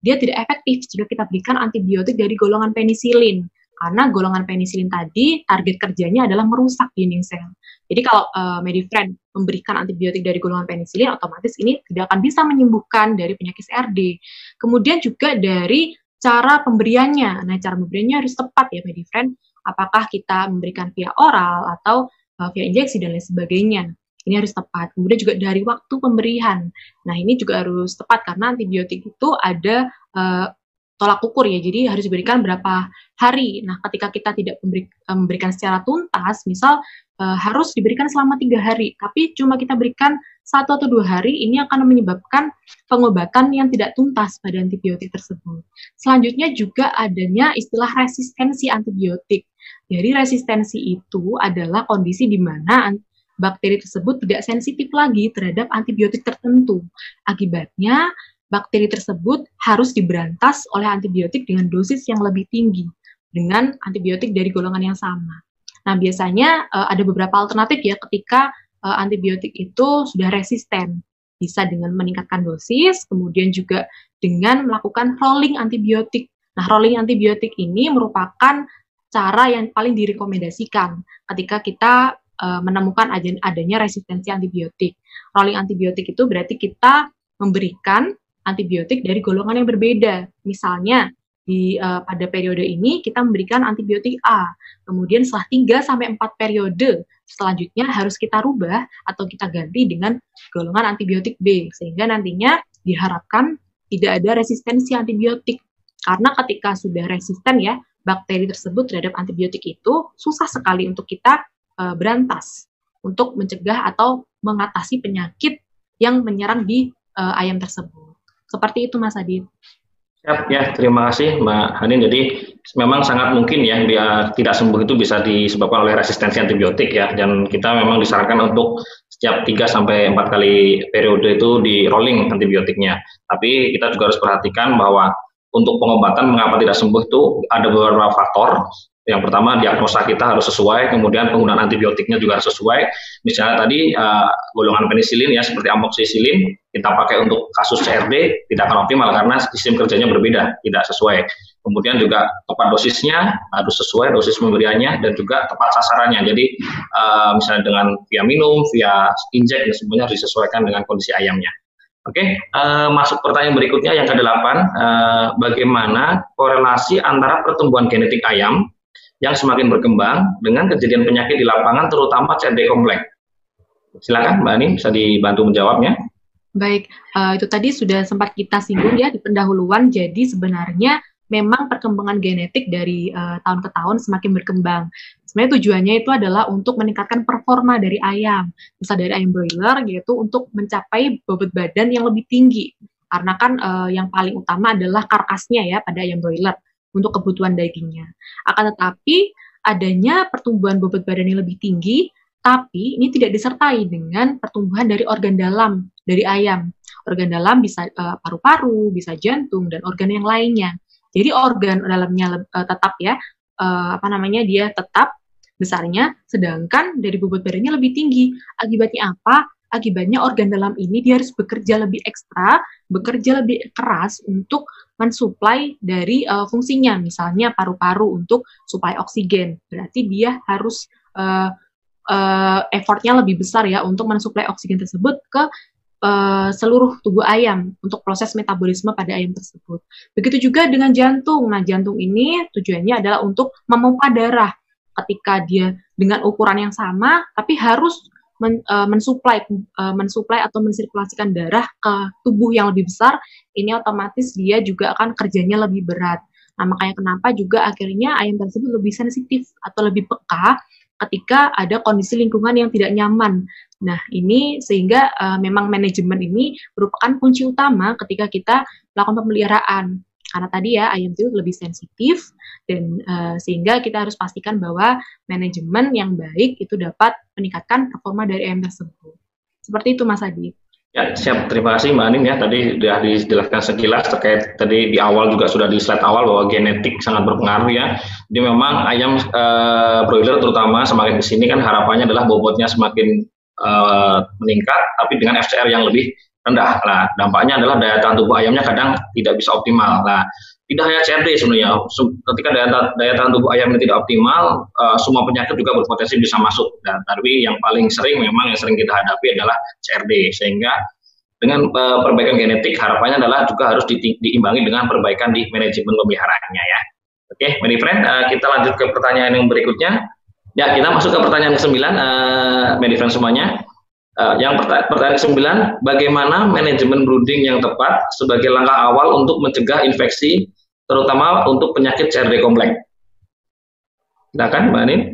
B: dia tidak efektif jika kita berikan antibiotik dari golongan penisilin. Karena golongan penisilin tadi target kerjanya adalah merusak dinding sel. Jadi kalau uh, Medifriend memberikan antibiotik dari golongan penisilin, otomatis ini tidak akan bisa menyembuhkan dari penyakit C R D. Kemudian juga dari cara pemberiannya. Nah, cara pemberiannya harus tepat ya Medifriend. Apakah kita memberikan via oral atau uh, via injeksi dan lain sebagainya. Ini harus tepat. Kemudian juga dari waktu pemberian. Nah, ini juga harus tepat karena antibiotik itu ada uh, tolak ukur ya. Jadi harus diberikan berapa hari. Nah, ketika kita tidak memberi, uh, memberikan secara tuntas, misal uh, harus diberikan selama tiga hari, tapi cuma kita berikan satu atau dua hari, ini akan menyebabkan pengobatan yang tidak tuntas pada antibiotik tersebut. Selanjutnya juga adanya istilah resistensi antibiotik. Jadi resistensi itu adalah kondisi di mana bakteri tersebut tidak sensitif lagi terhadap antibiotik tertentu. Akibatnya, bakteri tersebut harus diberantas oleh antibiotik dengan dosis yang lebih tinggi dengan antibiotik dari golongan yang sama. Nah, biasanya uh, ada beberapa alternatif ya ketika uh, antibiotik itu sudah resisten. Bisa dengan meningkatkan dosis, kemudian juga dengan melakukan rolling antibiotik. Nah, rolling antibiotik ini merupakan cara yang paling direkomendasikan ketika kita menemukan adanya resistensi antibiotik. Rolling antibiotik itu berarti kita memberikan antibiotik dari golongan yang berbeda. Misalnya, di uh, pada periode ini kita memberikan antibiotik A. Kemudian setelah tiga sampai empat periode selanjutnya harus kita rubah atau kita ganti dengan golongan antibiotik B. Sehingga nantinya diharapkan tidak ada resistensi antibiotik. Karena ketika sudah resisten ya, bakteri tersebut terhadap antibiotik itu susah sekali untuk kita berantas untuk mencegah atau mengatasi penyakit yang menyerang di uh, ayam tersebut. Seperti itu Mas Adit.
A: Siap ya, terima kasih Mbak Hanin. Jadi memang sangat mungkin ya dia tidak sembuh itu bisa disebabkan oleh resistensi antibiotik ya. Dan kita memang disarankan untuk setiap tiga sampai empat kali periode itu di rolling antibiotiknya. Tapi kita juga harus perhatikan bahwa untuk pengobatan mengapa tidak sembuh itu ada beberapa faktor. Yang pertama, diagnosa kita harus sesuai, kemudian penggunaan antibiotiknya juga harus sesuai. Misalnya tadi uh, golongan penisilin ya seperti amoksisilin kita pakai untuk kasus C R D tidak akan optimal karena sistem kerjanya berbeda, tidak sesuai. Kemudian juga tepat dosisnya harus sesuai dosis pemberiannya dan juga tepat sasarannya. Jadi uh, misalnya dengan via minum, via injek dan semuanya harus disesuaikan dengan kondisi ayamnya. Oke, uh, masuk pertanyaan berikutnya yang kedelapan, uh, bagaimana korelasi antara pertumbuhan genetik ayam yang semakin berkembang dengan kejadian penyakit di lapangan, terutama C R D kompleks. Silakan Mbak Ani, bisa dibantu menjawabnya.
B: Baik, uh, itu tadi sudah sempat kita singgung ya di pendahuluan. Jadi sebenarnya memang perkembangan genetik dari uh, tahun ke tahun semakin berkembang. Sebenarnya tujuannya itu adalah untuk meningkatkan performa dari ayam, misal dari ayam broiler, yaitu untuk mencapai bobot badan yang lebih tinggi. Karena kan uh, yang paling utama adalah karkasnya ya pada ayam broiler, untuk kebutuhan dagingnya. Akan tetapi adanya pertumbuhan bobot badan yang lebih tinggi, tapi ini tidak disertai dengan pertumbuhan dari organ dalam dari ayam. Organ dalam bisa uh, paru-paru, bisa jantung, dan organ yang lainnya. Jadi organ dalamnya uh, tetap ya, uh, apa namanya dia tetap besarnya, sedangkan dari bobot badannya lebih tinggi. Akibatnya apa? Akibatnya organ dalam ini dia harus bekerja lebih ekstra, bekerja lebih keras untuk mensuplai dari uh, fungsinya, misalnya paru-paru untuk suplai oksigen. Berarti dia harus uh, uh, effortnya lebih besar ya untuk mensuplai oksigen tersebut ke uh, seluruh tubuh ayam untuk proses metabolisme pada ayam tersebut. Begitu juga dengan jantung. Nah, jantung ini tujuannya adalah untuk memompa darah ketika dia dengan ukuran yang sama, tapi harus Men, uh, mensuplai uh, mensuplai atau mensirkulasikan darah ke tubuh yang lebih besar, ini otomatis dia juga akan kerjanya lebih berat. Nah, makanya kenapa juga akhirnya ayam tersebut lebih sensitif atau lebih peka ketika ada kondisi lingkungan yang tidak nyaman. Nah, ini sehingga uh, memang manajemen ini merupakan kunci utama ketika kita melakukan pemeliharaan. Karena tadi ya ayam itu lebih sensitif dan uh, sehingga kita harus pastikan bahwa manajemen yang baik itu dapat meningkatkan performa dari ayam tersebut. Seperti itu Mas Adi.
A: Ya, siap. Terima kasih Mbak Anin ya. Tadi sudah dijelaskan sekilas terkait tadi di awal juga sudah di slide awal bahwa genetik sangat berpengaruh ya. Jadi memang ayam uh, broiler terutama semakin ke sini kan harapannya adalah bobotnya semakin uh, meningkat tapi dengan F C R yang lebih rendah. Nah, dampaknya adalah daya tahan tubuh ayamnya kadang tidak bisa optimal. Nah, tidak hanya C R D sebenarnya, ketika daya, daya tahan tubuh ayam ini tidak optimal, uh, semua penyakit juga berpotensi bisa masuk. Dan tapi yang paling sering memang yang sering kita hadapi adalah C R D, sehingga dengan uh, perbaikan genetik harapannya adalah juga harus di, diimbangi dengan perbaikan di manajemen pemeliharaannya ya. Oke, many friend, uh, kita lanjut ke pertanyaan yang berikutnya. Ya, kita masuk ke pertanyaan kesembilan, uh, many friend semuanya. Uh, yang perta pertanyaan kesembilan, bagaimana manajemen brooding yang tepat sebagai langkah awal untuk mencegah infeksi, terutama untuk penyakit C R D kompleks? Silakan, Mbak Anin.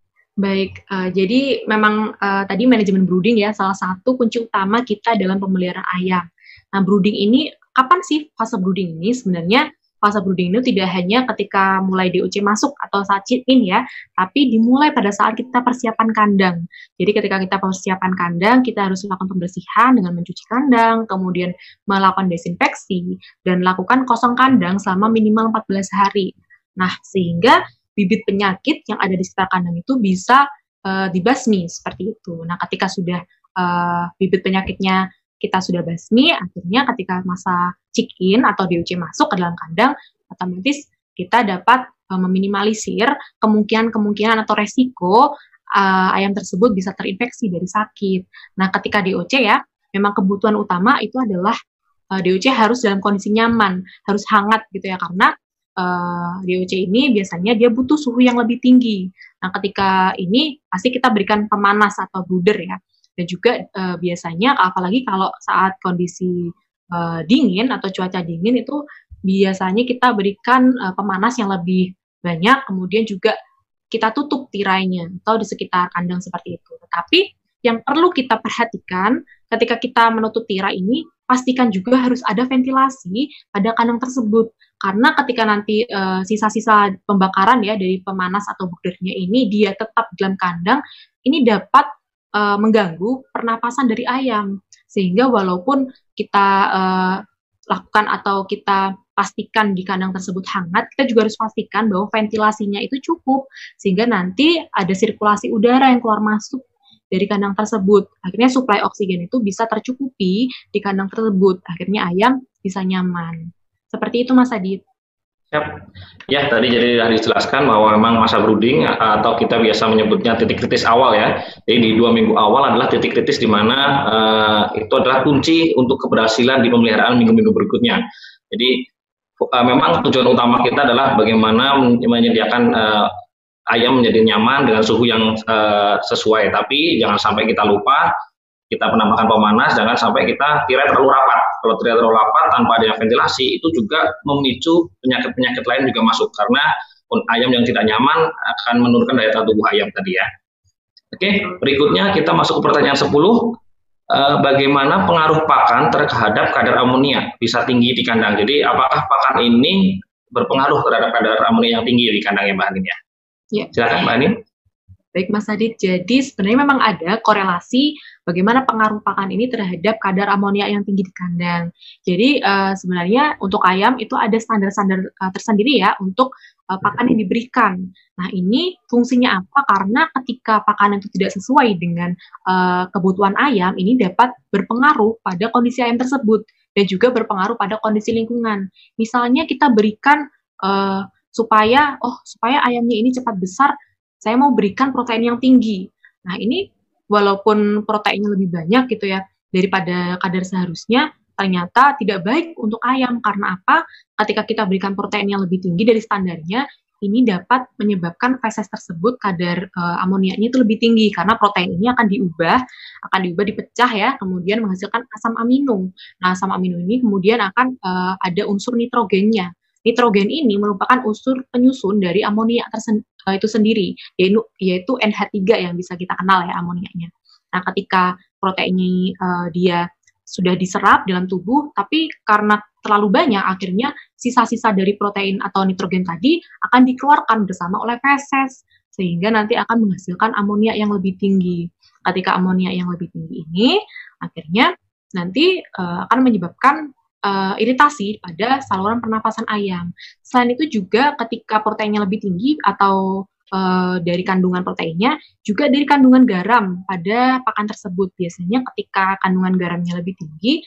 B: Baik, uh, jadi memang uh, tadi manajemen brooding ya, salah satu kunci utama kita dalam pemeliharaan ayam. Nah, brooding ini, kapan sih fase brooding ini? Sebenarnya fase brooding itu tidak hanya ketika mulai D O C masuk atau saat check-in ya, tapi dimulai pada saat kita persiapan kandang. Jadi ketika kita persiapan kandang, kita harus melakukan pembersihan dengan mencuci kandang, kemudian melakukan desinfeksi, dan lakukan kosong kandang selama minimal empat belas hari. Nah, sehingga bibit penyakit yang ada di sekitar kandang itu bisa uh, dibasmi, seperti itu. Nah, ketika sudah uh, bibit penyakitnya kita sudah basmi, akhirnya ketika masa check-in atau D O C masuk ke dalam kandang, otomatis kita dapat uh, meminimalisir kemungkinan-kemungkinan atau resiko uh, ayam tersebut bisa terinfeksi dari sakit. Nah, ketika D O C ya, memang kebutuhan utama itu adalah uh, D O C harus dalam kondisi nyaman, harus hangat gitu ya, karena uh, D O C ini biasanya dia butuh suhu yang lebih tinggi. Nah, ketika ini pasti kita berikan pemanas atau brooder ya. Dan juga uh, biasanya apalagi kalau saat kondisi uh, dingin atau cuaca dingin itu biasanya kita berikan uh, pemanas yang lebih banyak, kemudian juga kita tutup tirainya atau di sekitar kandang seperti itu. Tetapi yang perlu kita perhatikan ketika kita menutup tirai ini, pastikan juga harus ada ventilasi pada kandang tersebut. Karena ketika nanti uh, sisa-sisa pembakaran ya dari pemanas atau broodernya ini dia tetap di dalam kandang, ini dapat Uh, mengganggu pernapasan dari ayam, sehingga walaupun kita uh, lakukan atau kita pastikan di kandang tersebut hangat, kita juga harus pastikan bahwa ventilasinya itu cukup, sehingga nanti ada sirkulasi udara yang keluar masuk dari kandang tersebut. Akhirnya suplai oksigen itu bisa tercukupi di kandang tersebut, akhirnya ayam bisa nyaman. Seperti itu Mas Adit.
A: Yap. Ya, tadi jadi sudah dijelaskan bahwa memang masa brooding atau kita biasa menyebutnya titik kritis awal ya. Jadi di dua minggu awal adalah titik kritis di mana uh, itu adalah kunci untuk keberhasilan di pemeliharaan minggu-minggu berikutnya. Jadi uh, memang tujuan utama kita adalah bagaimana menyediakan uh, ayam menjadi nyaman dengan suhu yang uh, sesuai. Tapi jangan sampai kita lupa kita menambahkan pemanas, jangan sampai kita tirai terlalu rapat. Kalau tirai terlalu rapat tanpa adanya ventilasi, itu juga memicu penyakit-penyakit lain juga masuk, karena ayam yang tidak nyaman akan menurunkan daya tahan tubuh ayam tadi ya. Oke, berikutnya kita masuk ke pertanyaan sepuluh. Eh, bagaimana pengaruh pakan terhadap kadar amonia bisa tinggi di kandang? Jadi apakah pakan ini berpengaruh terhadap kadar amonia yang tinggi di kandang ya Mbak Anin ya?
B: Ya.
A: Silakan Mbak Anin.
B: Baik Mas Adit, jadi sebenarnya memang ada korelasi bagaimana pengaruh pakan ini terhadap kadar amonia yang tinggi di kandang. Jadi uh, sebenarnya untuk ayam itu ada standar-standar uh, tersendiri ya untuk uh, pakan yang diberikan. Nah ini fungsinya apa? Karena ketika pakan itu tidak sesuai dengan uh, kebutuhan ayam, ini dapat berpengaruh pada kondisi ayam tersebut dan juga berpengaruh pada kondisi lingkungan. Misalnya kita berikan uh, supaya, oh supaya ayamnya ini cepat besar, saya mau berikan protein yang tinggi. Nah ini walaupun proteinnya lebih banyak gitu ya daripada kadar seharusnya, ternyata tidak baik untuk ayam. Karena apa? Ketika kita berikan protein yang lebih tinggi dari standarnya, ini dapat menyebabkan feses tersebut kadar uh, amoniaknya itu lebih tinggi karena protein ini akan diubah, akan diubah dipecah ya, kemudian menghasilkan asam amino. Nah asam amino ini kemudian akan uh, ada unsur nitrogennya. Nitrogen ini merupakan unsur penyusun dari amonia tersen uh, itu sendiri, yaitu, yaitu N H tiga yang bisa kita kenal ya amoniaknya. Nah, ketika protein ini uh, dia sudah diserap dalam tubuh, tapi karena terlalu banyak, akhirnya sisa-sisa dari protein atau nitrogen tadi akan dikeluarkan bersama oleh feses, sehingga nanti akan menghasilkan amonia yang lebih tinggi. Ketika amonia yang lebih tinggi ini, akhirnya nanti uh, akan menyebabkan Uh, iritasi pada saluran pernapasan ayam. Selain itu juga ketika proteinnya lebih tinggi atau uh, dari kandungan proteinnya, juga dari kandungan garam pada pakan tersebut. Biasanya ketika kandungan garamnya lebih tinggi,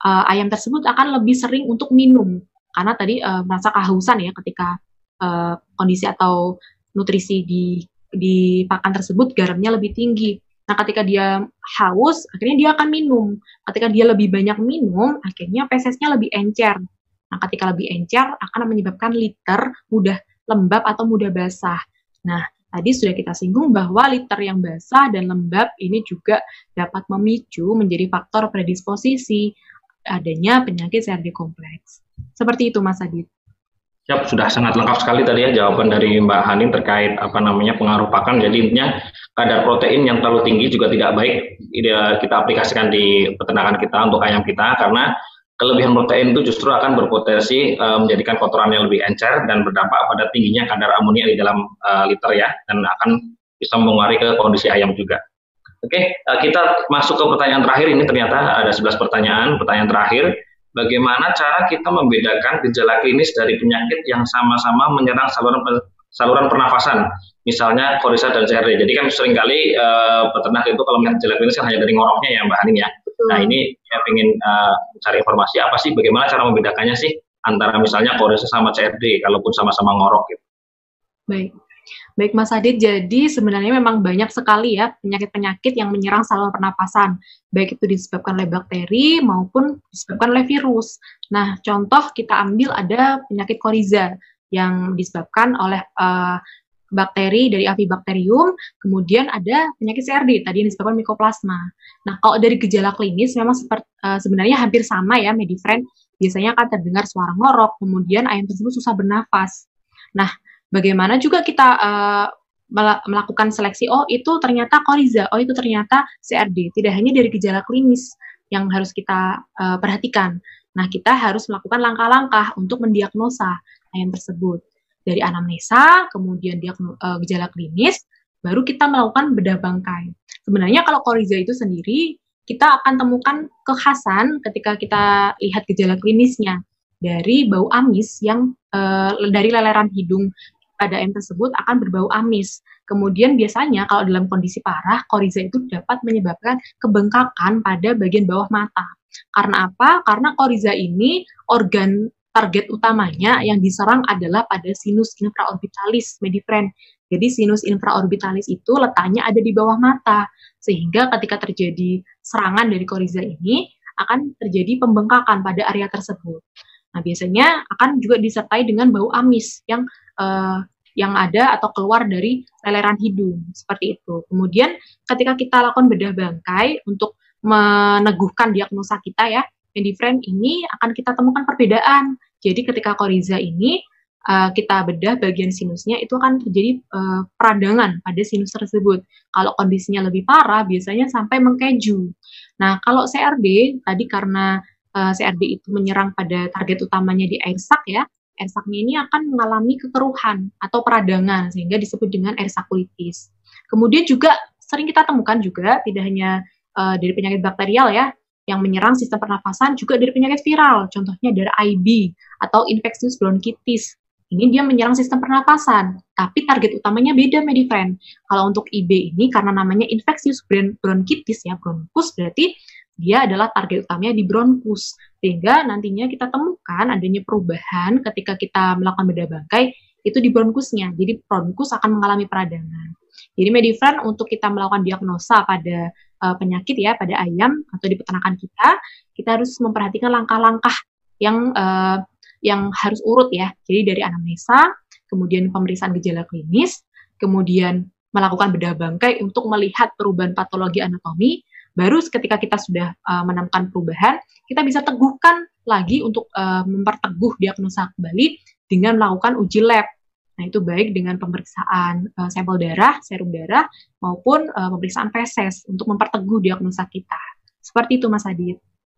B: uh, ayam tersebut akan lebih sering untuk minum karena tadi uh, merasa kehausan ya ketika uh, kondisi atau nutrisi di di pakan tersebut garamnya lebih tinggi. Nah, ketika dia haus, akhirnya dia akan minum. Ketika dia lebih banyak minum, akhirnya fesesnya lebih encer. Nah, ketika lebih encer akan menyebabkan liter mudah lembab atau mudah basah. Nah, tadi sudah kita singgung bahwa liter yang basah dan lembab ini juga dapat memicu menjadi faktor predisposisi adanya penyakit C R D kompleks. Seperti itu, Mas Adit.
A: Siap, sudah sangat lengkap sekali tadi ya jawaban dari Mbak Hanin terkait apa namanya pengaruh pakan. Jadi intinya kadar protein yang terlalu tinggi juga tidak baik kita aplikasikan di peternakan kita untuk ayam kita, karena kelebihan protein itu justru akan berpotensi uh, menjadikan kotorannya lebih encer dan berdampak pada tingginya kadar amonia di dalam uh, liter ya, dan akan bisa mempengaruhi ke kondisi ayam juga. Oke, uh, kita masuk ke pertanyaan terakhir. Ini ternyata ada sebelas pertanyaan. Pertanyaan terakhir, bagaimana cara kita membedakan gejala klinis dari penyakit yang sama-sama menyerang saluran saluran pernafasan, misalnya korisat dan C R D. Jadi kan seringkali uh, peternak itu kalau melihat gejala klinis kan hanya dari ngoroknya ya Mbak Hanin ya. Nah ini saya ingin uh, cari informasi apa sih, bagaimana cara membedakannya sih antara misalnya korisat sama C R D, kalaupun sama-sama ngorok gitu.
B: Baik. Baik Mas Adit, jadi sebenarnya memang banyak sekali ya penyakit-penyakit yang menyerang saluran pernapasan, baik itu disebabkan oleh bakteri maupun disebabkan oleh virus. Nah, contoh kita ambil ada penyakit koriza yang disebabkan oleh uh, bakteri dari Avibacterium, kemudian ada penyakit C R D tadi yang disebabkan Mycoplasma. Nah, kalau dari gejala klinis memang seperti, uh, sebenarnya hampir sama ya, Medifriend. Biasanya akan terdengar suara ngorok, kemudian ayam tersebut susah bernafas. Nah, bagaimana juga kita uh, melakukan seleksi, oh itu ternyata koriza, oh itu ternyata C R D. Tidak hanya dari gejala klinis yang harus kita uh, perhatikan. Nah, kita harus melakukan langkah-langkah untuk mendiagnosa ayam tersebut. Dari anamnesa, kemudian diagno, uh, gejala klinis, baru kita melakukan bedah bangkai. Sebenarnya kalau koriza itu sendiri, kita akan temukan kekhasan ketika kita lihat gejala klinisnya. Dari bau amis yang uh, dari leleran hidung pada ayam tersebut akan berbau amis. Kemudian biasanya kalau dalam kondisi parah, koriza itu dapat menyebabkan kebengkakan pada bagian bawah mata. Karena apa? Karena koriza ini organ target utamanya yang diserang adalah pada sinus infraorbitalis, Medifriend. Jadi sinus infraorbitalis itu letaknya ada di bawah mata, sehingga ketika terjadi serangan dari koriza ini akan terjadi pembengkakan pada area tersebut. Nah, biasanya akan juga disertai dengan bau amis yang uh, yang ada atau keluar dari leleran hidung, seperti itu. Kemudian ketika kita lakukan bedah bangkai untuk meneguhkan diagnosa kita ya, Medifriend, ini akan kita temukan perbedaan. Jadi ketika koriza ini uh, kita bedah bagian sinusnya, itu akan terjadi uh, peradangan pada sinus tersebut. Kalau kondisinya lebih parah, biasanya sampai mengkeju. Nah, kalau C R D, tadi karena uh, C R D itu menyerang pada target utamanya di air sak ya, air saknya ini akan mengalami kekeruhan atau peradangan, sehingga disebut dengan air sakulitis. Kemudian juga sering kita temukan juga, tidak hanya uh, dari penyakit bakterial ya, yang menyerang sistem pernafasan, juga dari penyakit viral, contohnya dari I B atau infectious bronchitis. Ini dia menyerang sistem pernafasan, tapi target utamanya beda, Medifriend. Kalau untuk I B ini karena namanya infectious bronchitis ya, bronkus, berarti dia adalah target utamanya di bronkus, sehingga nantinya kita temukan adanya perubahan ketika kita melakukan bedah bangkai itu di bronkusnya. Jadi bronkus akan mengalami peradangan. Jadi Medifriend, untuk kita melakukan diagnosa pada uh, penyakit ya pada ayam atau di peternakan kita, kita harus memperhatikan langkah-langkah yang uh, yang harus urut ya. Jadi dari anamnesa, kemudian pemeriksaan gejala klinis, kemudian melakukan bedah bangkai untuk melihat perubahan patologi anatomi. Baru ketika kita sudah uh, menemukan perubahan, kita bisa teguhkan lagi untuk uh, memperteguh diagnosa kembali dengan melakukan uji lab. Nah, itu baik dengan pemeriksaan uh, sampel darah, serum darah, maupun uh, pemeriksaan feses untuk memperteguh diagnosa kita. Seperti itu, Mas Adit.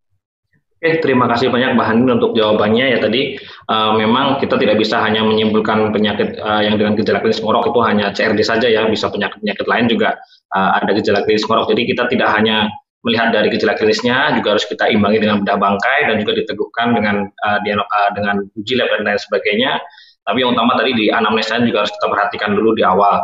A: Oke, terima kasih banyak Mbak Hanin untuk jawabannya ya tadi. Uh, memang kita tidak bisa hanya menyimpulkan penyakit uh, yang dengan gejala klinis ngorok itu hanya C R D saja ya, bisa penyakit-penyakit lain juga uh, ada gejala klinis ngorok. Jadi kita tidak hanya melihat dari gejala klinisnya, juga harus kita imbangi dengan bedah bangkai dan juga diteguhkan dengan uh, uh, dengan uji lab dan lain sebagainya. Tapi yang utama tadi di anamnesa juga harus kita perhatikan dulu di awal.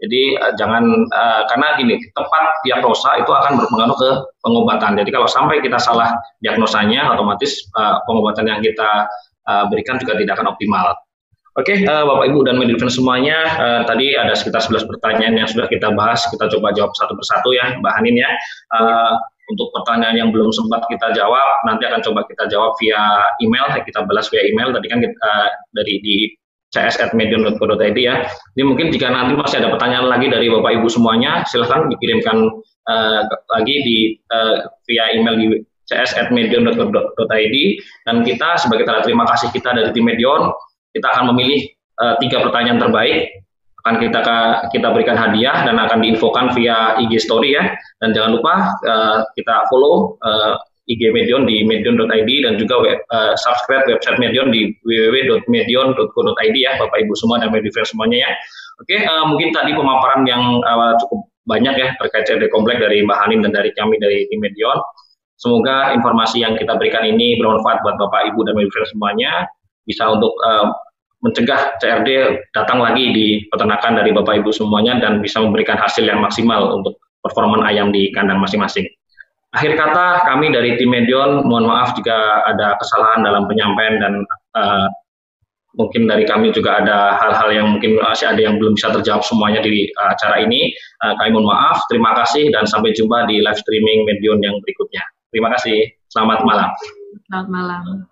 A: Jadi uh, jangan uh, karena gini, tepat diagnosa itu akan berpengaruh ke pengobatan. Jadi kalau sampai kita salah diagnosanya, otomatis uh, pengobatan yang kita uh, berikan juga tidak akan optimal. Oke, okay, uh, Bapak Ibu dan Medifriends semuanya, uh, tadi ada sekitar sebelas pertanyaan yang sudah kita bahas. Kita coba jawab satu persatu ya, Mbak Hanin ya. Uh, untuk pertanyaan yang belum sempat kita jawab, nanti akan coba kita jawab via email. Kita balas via email. Tadi kan kita, uh, dari di c s at medion dot co dot i d ya. Jadi mungkin jika nanti masih ada pertanyaan lagi dari Bapak Ibu semuanya, silahkan dikirimkan uh, lagi di uh, via email di c s at medion dot co dot i d. Dan kita sebagai tanda terima kasih kita dari tim Medion, kita akan memilih uh, tiga pertanyaan terbaik, akan kita kita berikan hadiah dan akan diinfokan via I G Story ya. Dan jangan lupa uh, kita follow uh, I G Medion di medion dot i d dan juga web, uh, subscribe website Medion di w w w dot medion dot co dot i d ya, Bapak Ibu semua dan Medifriends semuanya ya. Oke, uh, mungkin tadi pemaparan yang uh, cukup banyak ya terkait C R D kompleks dari Mbak Hanin dan dari kami dari tim Medion. Semoga informasi yang kita berikan ini bermanfaat buat Bapak Ibu dan Medifriends semuanya, bisa untuk uh, mencegah C R D datang lagi di peternakan dari Bapak Ibu semuanya dan bisa memberikan hasil yang maksimal untuk performa ayam di kandang masing-masing. Akhir kata, kami dari tim Medion mohon maaf jika ada kesalahan dalam penyampaian dan uh, mungkin dari kami juga ada hal-hal yang mungkin masih ada yang belum bisa terjawab semuanya di uh, acara ini. Uh, kami mohon maaf, terima kasih dan sampai jumpa di live streaming Medion yang berikutnya. Terima kasih, selamat malam.
B: Selamat malam.